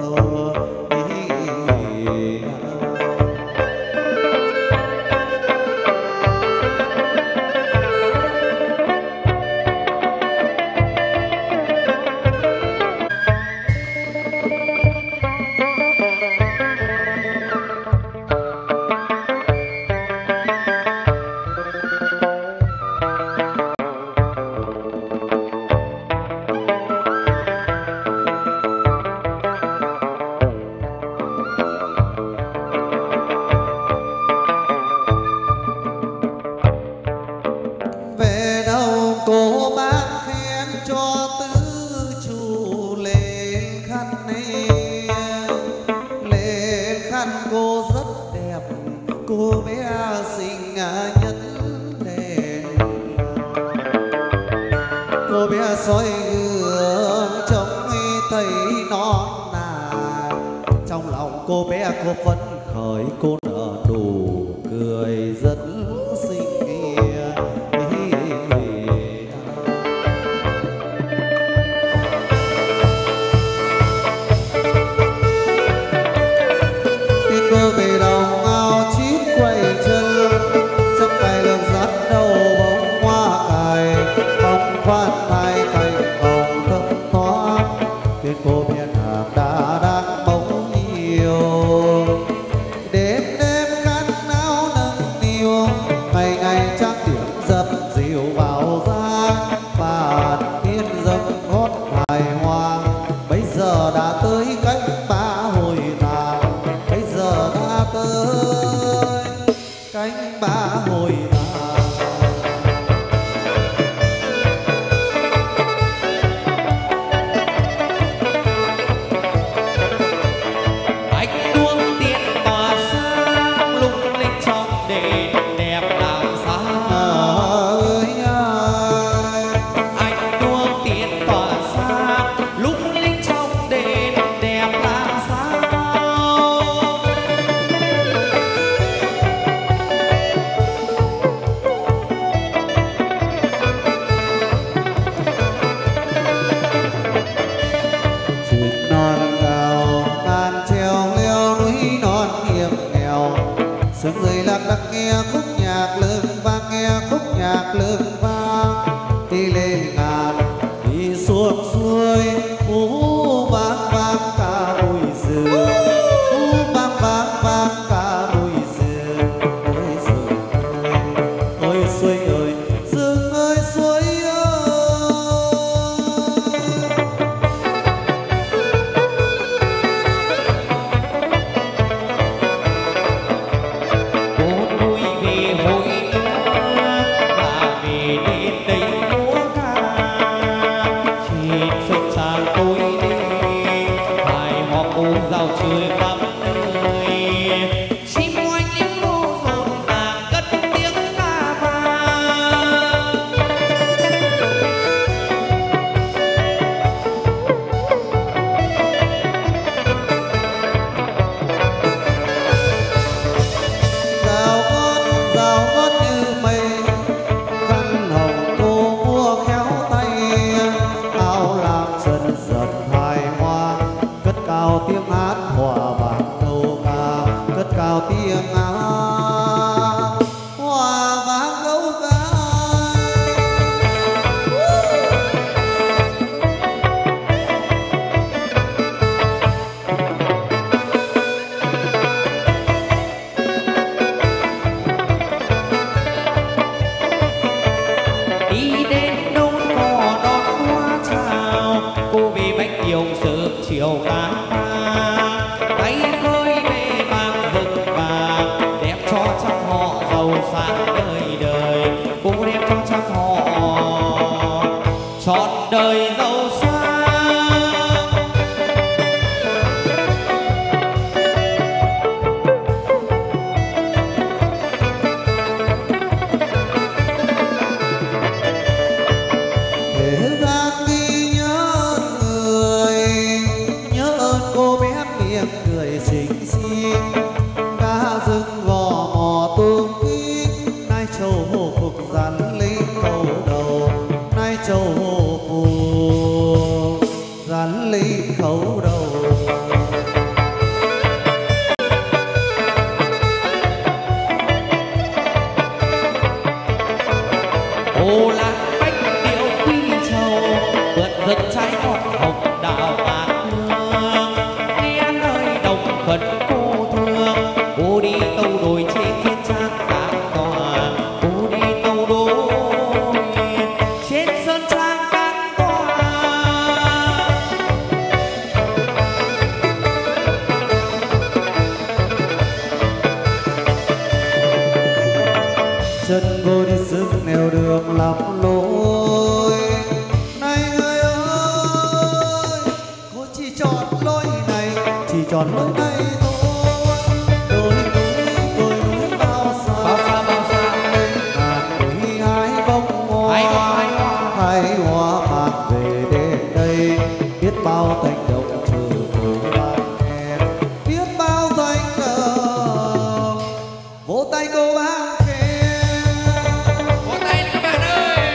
Cô bác khen cho tứ chủ lên khăn ấy, lên khăn cô rất đẹp, cô bé xinh nhất đèn. Cô bé soi gương trông thấy non nà, trong lòng cô bé cô phấn khởi, cô nở nụ cười rất xinh. Cô về đồng ao chít quay chân, chấp tay lưng dắt đầu bông hoa cài, bông khoan thai cành hồng thơm thoáng. Tuyết cô biết hàng đã đang bóng nhiều, đêm đêm khăn áo nâng niu, ngày ngày trang điểm dập dìu vào dáng, và thiên dâng hót hài hoang. Bây giờ đã tới cánh ba hồi tàn, bây giờ đã tới cánh ba hồi tàn. Ánh đuông tiền tỏa sáng lung linh trong đền đẹp làm sao. Ơi đi đến đâu có đón hoa chào. Cô về bánh nhiều sớm chiều cá tay khơi về mang rực vàng, đem cho trăm họ giàu sang đời đời. Cô đem cho trăm họ trọn đời giàu sang. Thế gian ghi nhớ người, nhớ ơn cô bé miệng cười xinh xinh. Cá rừng gò mò tương kính, nay châu hồ phục dàn lên cầu đầu. Nay châu hồ phục dàn lên khấu đầu. Ô lạc bách điệu quy châu, vượt rực trái ngọt hồng đào bát hương. Nghe lời đồng khẩn cô thương, cô đi tâu đồi trên thiên trang cát tòa. Cô đi tâu đồi trên sơn trang cát tòa. Chân cô đi sức nẻo đường lắm lối. Này người ơi, cô chỉ chọn lối này, chỉ chọn lối này thôi. Đôi núi, đôi núi bao xa, Bao xa bao xa ngàn núi hái bông hoa, Hái hoa, hái hoa. hái hoa mang về đến đây. Biết bao thành động trừ từ bạn em, biết bao thành động vỗ tay cô bác khen. Vỗ tay lên các bạn ơi.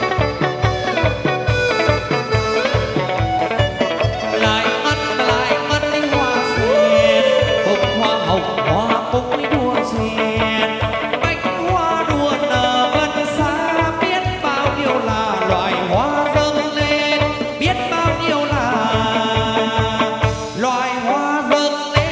Lại ngân lại ngân đi hoa sen, bông hoa hồng hoa cúc đua sen. Bách hoa đua nở vân xa, biết bao nhiêu là loài hoa dâng lên. Biết bao nhiêu là loài hoa dâng lên.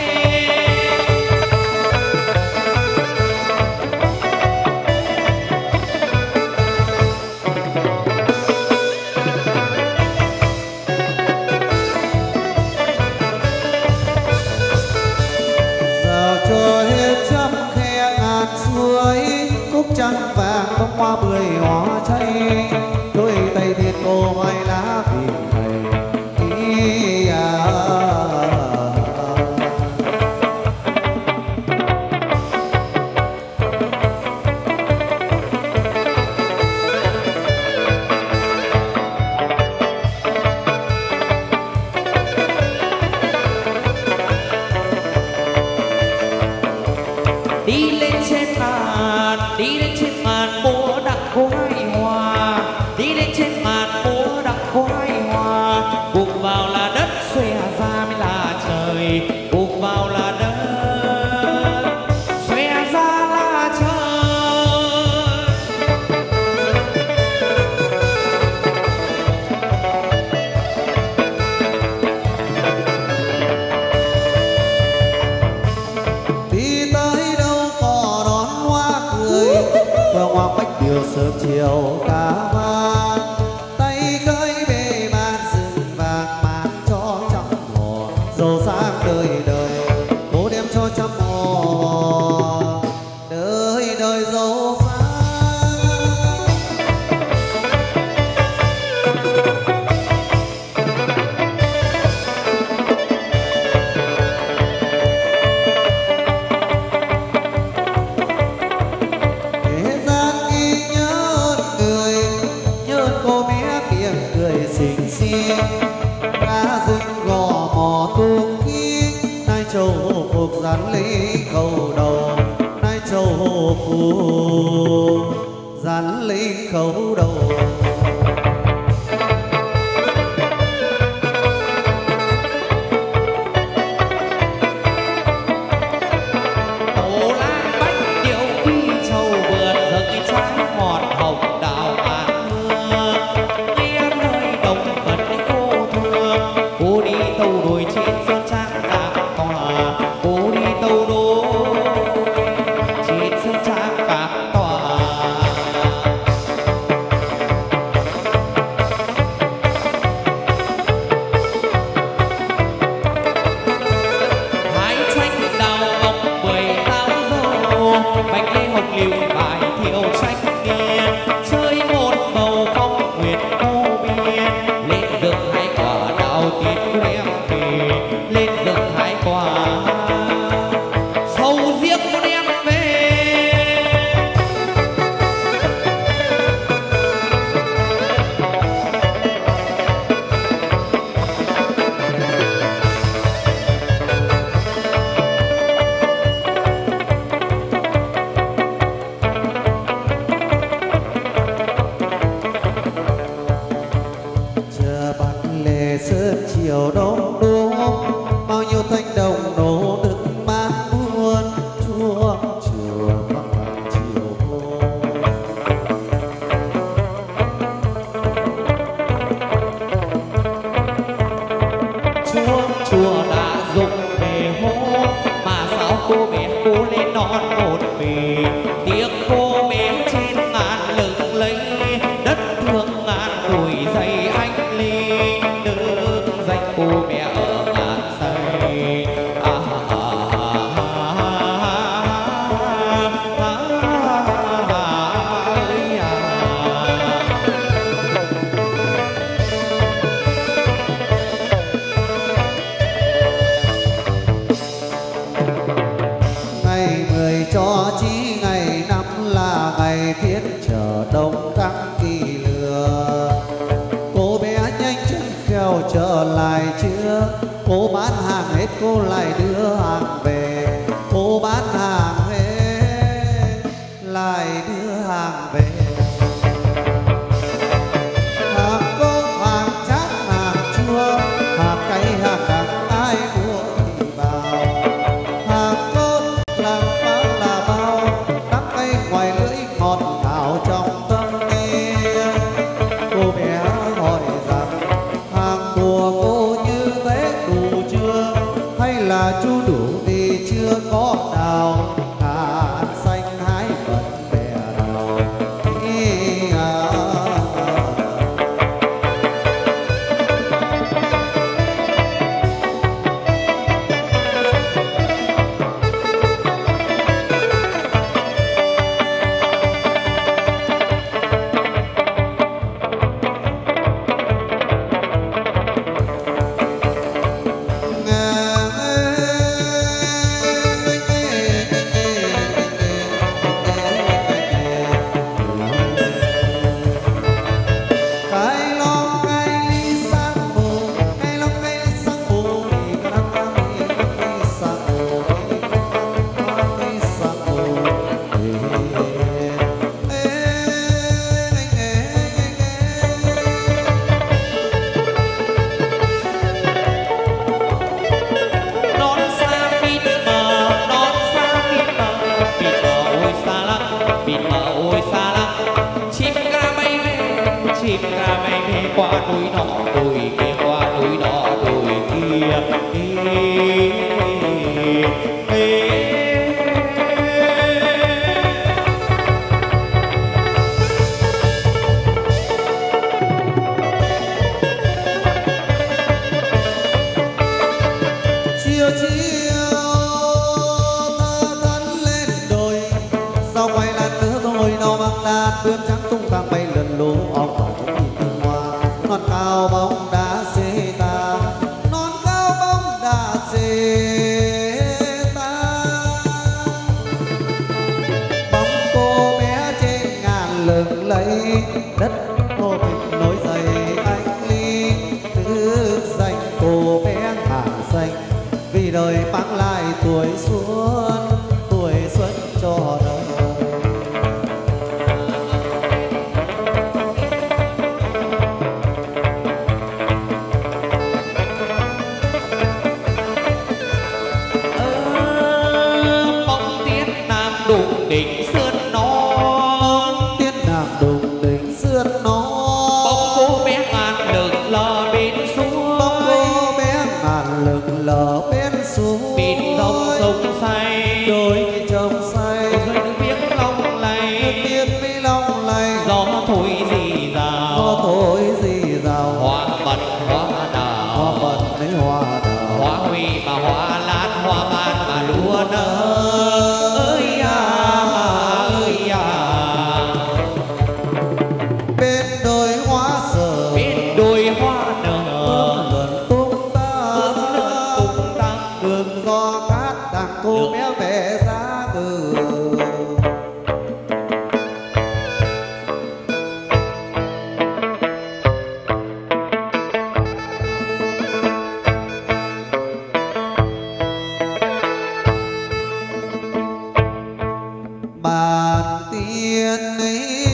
Giờ cho hết trăm khe ngàn suối, cúc trắng vàng bông hoa bưởi hoa cháy. Đôi tay thiên cô mai lá vì thầy ý à. Đi lên trên màn, đi lên trên màn múa đặng cô hai hoa. Đi lên trên màn múa đặng cô hai hoa. Cùng vào là đất, xòe ra mới là trời. Cùng vào là đất, xòe ra là trời. Đi tới đâu có đón hoa cười, hương hoa bách điều sớm chiều cá vàng. Tay khơi bề màn rừng vàng mang cho trăm họ giàu sang đời đời. Cô đem cho trăm họ đời đời giàu sang. Thế gian ghi nhớ người, nhớ cô bé miệng cười xinh xinh. Cá rừng gò mò tung kính, nay châu hồ phục dán lấy khâu đầu. Nay châu hồ phục dán lấy khâu đầu. Ô lạc bách điệu quy châu, vượt rực trái ngọt hồng đào bát hương. Nghe lời đồng khẩn cô thương, cô đi tâu đồi trên sơn trang cát tòa. Cô đi tâu đồi trên sơn trang cát tòa. Cô bán hàng hết cô lại đưa hàng về, cô bán hàng hết lại đưa hàng về. Hàng cốm, hàng chát, hàng chua, hàng cay, hàng đắng ai mua thì vào. Hàng cốm làm bao là bao, đắng cay ngoài lưỡi ngọt ngào trong tâm nghe. Cô bé hỏi rằng hàng của cô như thế đủ chưa, hay là chưa đủ vì chưa có đào. Ngàn xanh hái vẫn bè đào. Ý à. chim ra bay về qua núi nọ đồi kia, qua núi nọ đồi kia. Ê, ê, ê. Chiều chiều thơ thẫn lên đồi, sau quay lần nữa thôi đâu bằng đàn bướm trắng tung tăng bay lượn lú ông vào những nhìn hoa. Non cao bóng đá xê ta, non cao bóng đá xê ta. Bóng cô bé trên ngàn lừng lẫy, đất thô mình nối dày anh ly. Thứ danh cô bé ngàn xanh, vì đời mang lại tuổi xuân, tuổi xuân cho đời. Đụng đỉnh sườn non, Tiết nàng đụng đỉnh sườn non. bóng cô bé ngàn lừng lờ bên suối, Bóng cô bé ngàn lừng lờ bên suối. bên dòng sông say, đôi trông say, rồi nước tiếng long lay, tiếng mi long lay. gió thổi rì rào, Gió thổi rì rào, hoa mật hoa đào, hoa mật lấy hoa đào. hoa huy mà hoa lan, hoa ban mà lúa nở. Ơi à, ơi à, Bên đồi hoa sở, bên đồi hoa nở, lượn tung tăng, lượn tung tăng. đường gió cát tàng cô bé vẽ ra từ. Bàn tiên ấy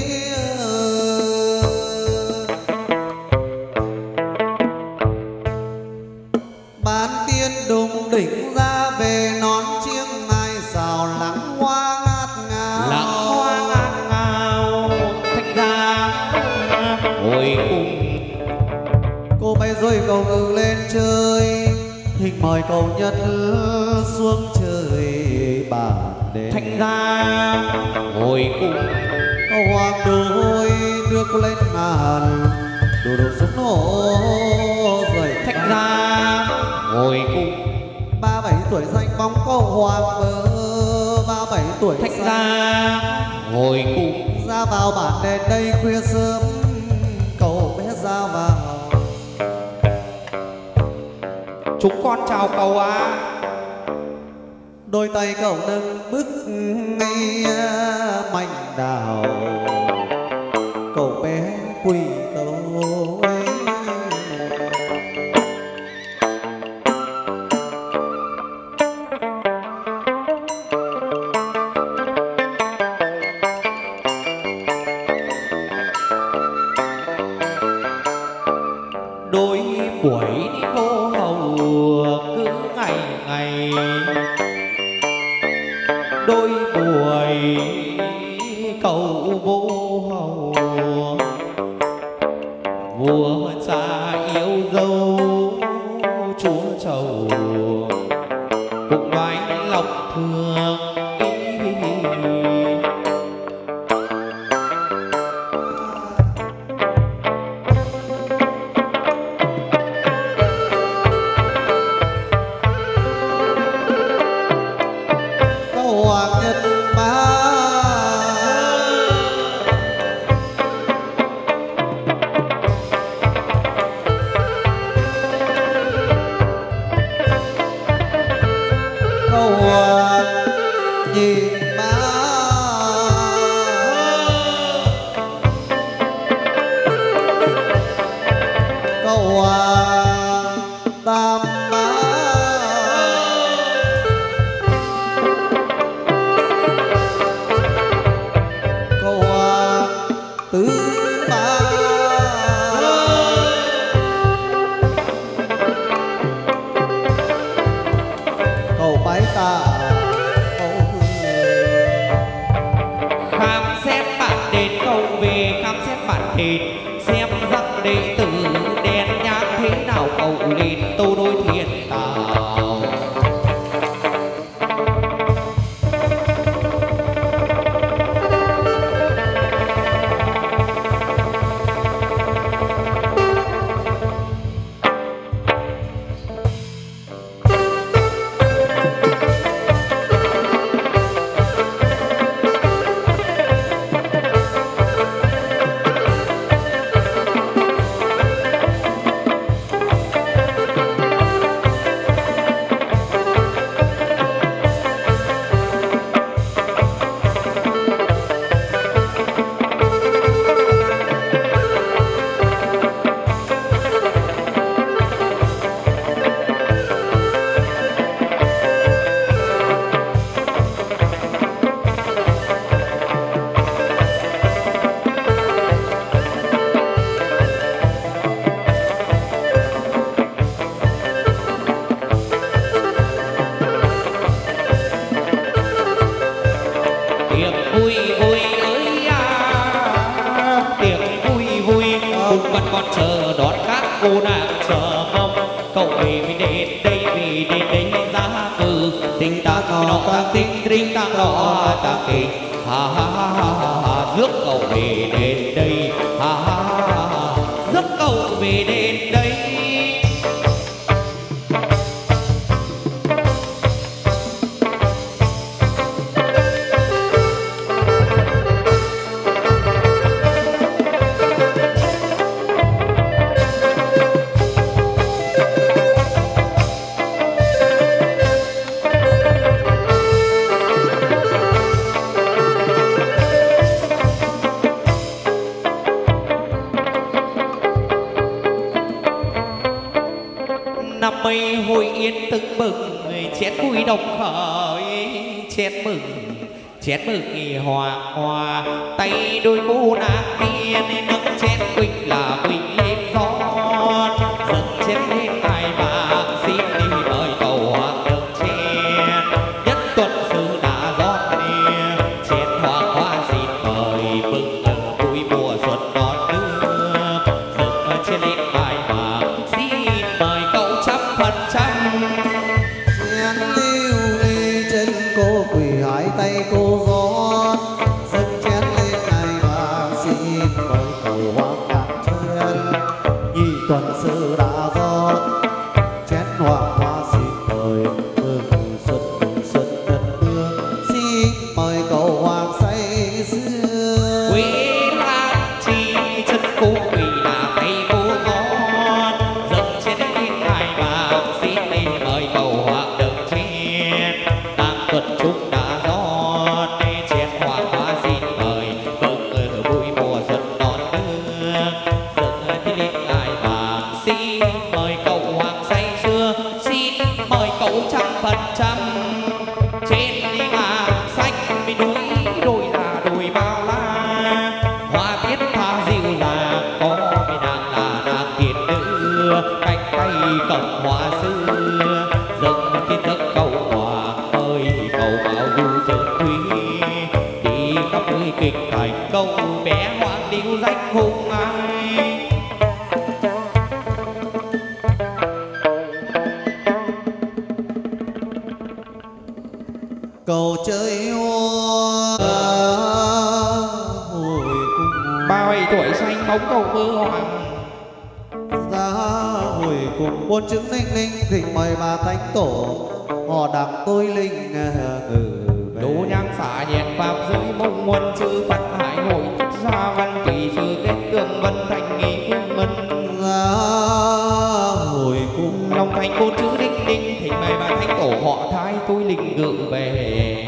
bàn tiên đùng đỉnh ra về, nón chiêng mai xào lắng hoa ngát ngào. Lắng hoa ngát ngào, thành ra hồi cùng. Cô bay rồi cầu ngự lên trời, hình mời cầu nhật xuống trời bàn đêm. Thành ra hồi cùng. Cầu hoàng đôi đưa cô lên ngàn, đồ đồ súng nổ dậy. Thành ra hồi cùng. Ba bảy tuổi danh bóng cầu hoàng bờ, ba bảy tuổi Thành danh ra hồi cùng. ra vào bản đèn đây khuya sớm, cầu bé ra vào. Chúng con chào cầu á. Đôi tay cậu nâng bức ngây mảnh đào, cậu bé quỳ tôi. vua cha yêu dâu chúa chầu cũng nói lòng thương. chén mừng nghỉ hòa hòa tay đôi cô nàng kia nên nâng chén quỳnh là quỳnh lên gió dâng chén lên ai bạc xin đi mời cầu hoàng được chén nhất tuần sư đã rót nia chén hoàng hoa xin mời mừng vui mùa xuân đón nước dâng chén lên ai bạc xin mời cậu trăm phần trăm chén lưu ly trên cô quỳ hai tay cô gió dâng chén lên ai bạc xin mời cầu hoàng cạn chén nhị tuần sư đã rót chén hoàng hoa xin mời mừng xuân mừng xuân đất nước xin mời cầu hoàng say sưa quê lan chi chân cô quỳ là tay cô gió dâng chén lên ai bạc xin lên mời cầu hoàng được chén tam tuần chúng đã rót chén hoàng hoa xin mời mừng vui mùa xuân đón nước dâng chén lên ai bạc xin mời cầu hoàng say sưa xin mời cậu trăm phần trăm trên ngà xanh bên núi đồi là đồi bao la hoa tiết tha dịu dàng có bên nàng là nàng tiền nữ cánh tay cầm hoa xưa dâng thiên thức cầu hoàng ơi cầu bảo du sơn thủy đi khắp nơi kinh thành câu bé hoàng điêu danh hùng ai cầu chơi hoa hồi cùng ba bảy tuổi xanh bóng cầu mưa hoàng. ra hồi cùng bốn chữ ninh ninh thỉnh mời bà thánh tổ họ đặng tôi linh ngự Đỗ nhang xả nhẹn pháp giới mông muôn chư Phật hải hội gia văn kỳ sư kết tường vân thành nghị phương ngân ra hồi cùng long thành bốn chữ đinh đinh thỉnh mời bà thánh tổ họ thái tôi linh ngự về.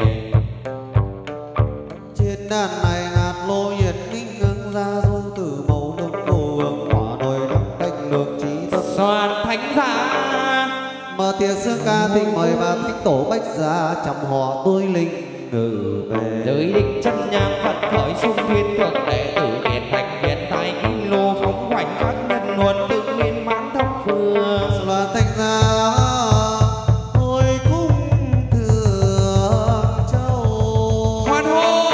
trên đàn này ngạt lô nhiệt ninh ngưng ra du tử màu đông đồ hương hỏa đồi đắp canh lược trí tâm Soàn thánh giá mở tiệc xương ca thỉnh mời bà thánh tổ bách gia chăm họ tôi linh ngự về giới định chân nhang Phật khởi xung thiên thượng đệ tử hiển thành hiện tại kim lô phóng hoành các nhân luận tự nguyên mãn thập phương. loạn thành ra hồi cung thượng châu Hoan hô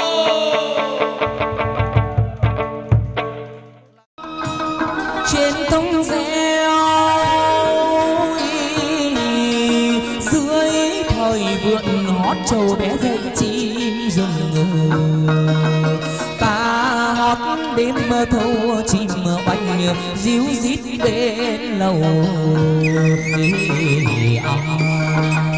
trên tông reo dưới thời vượn hót trầu bé dậy chim rừng ta hót đêm mơ thâu chim oanh ríu rít bên lầu.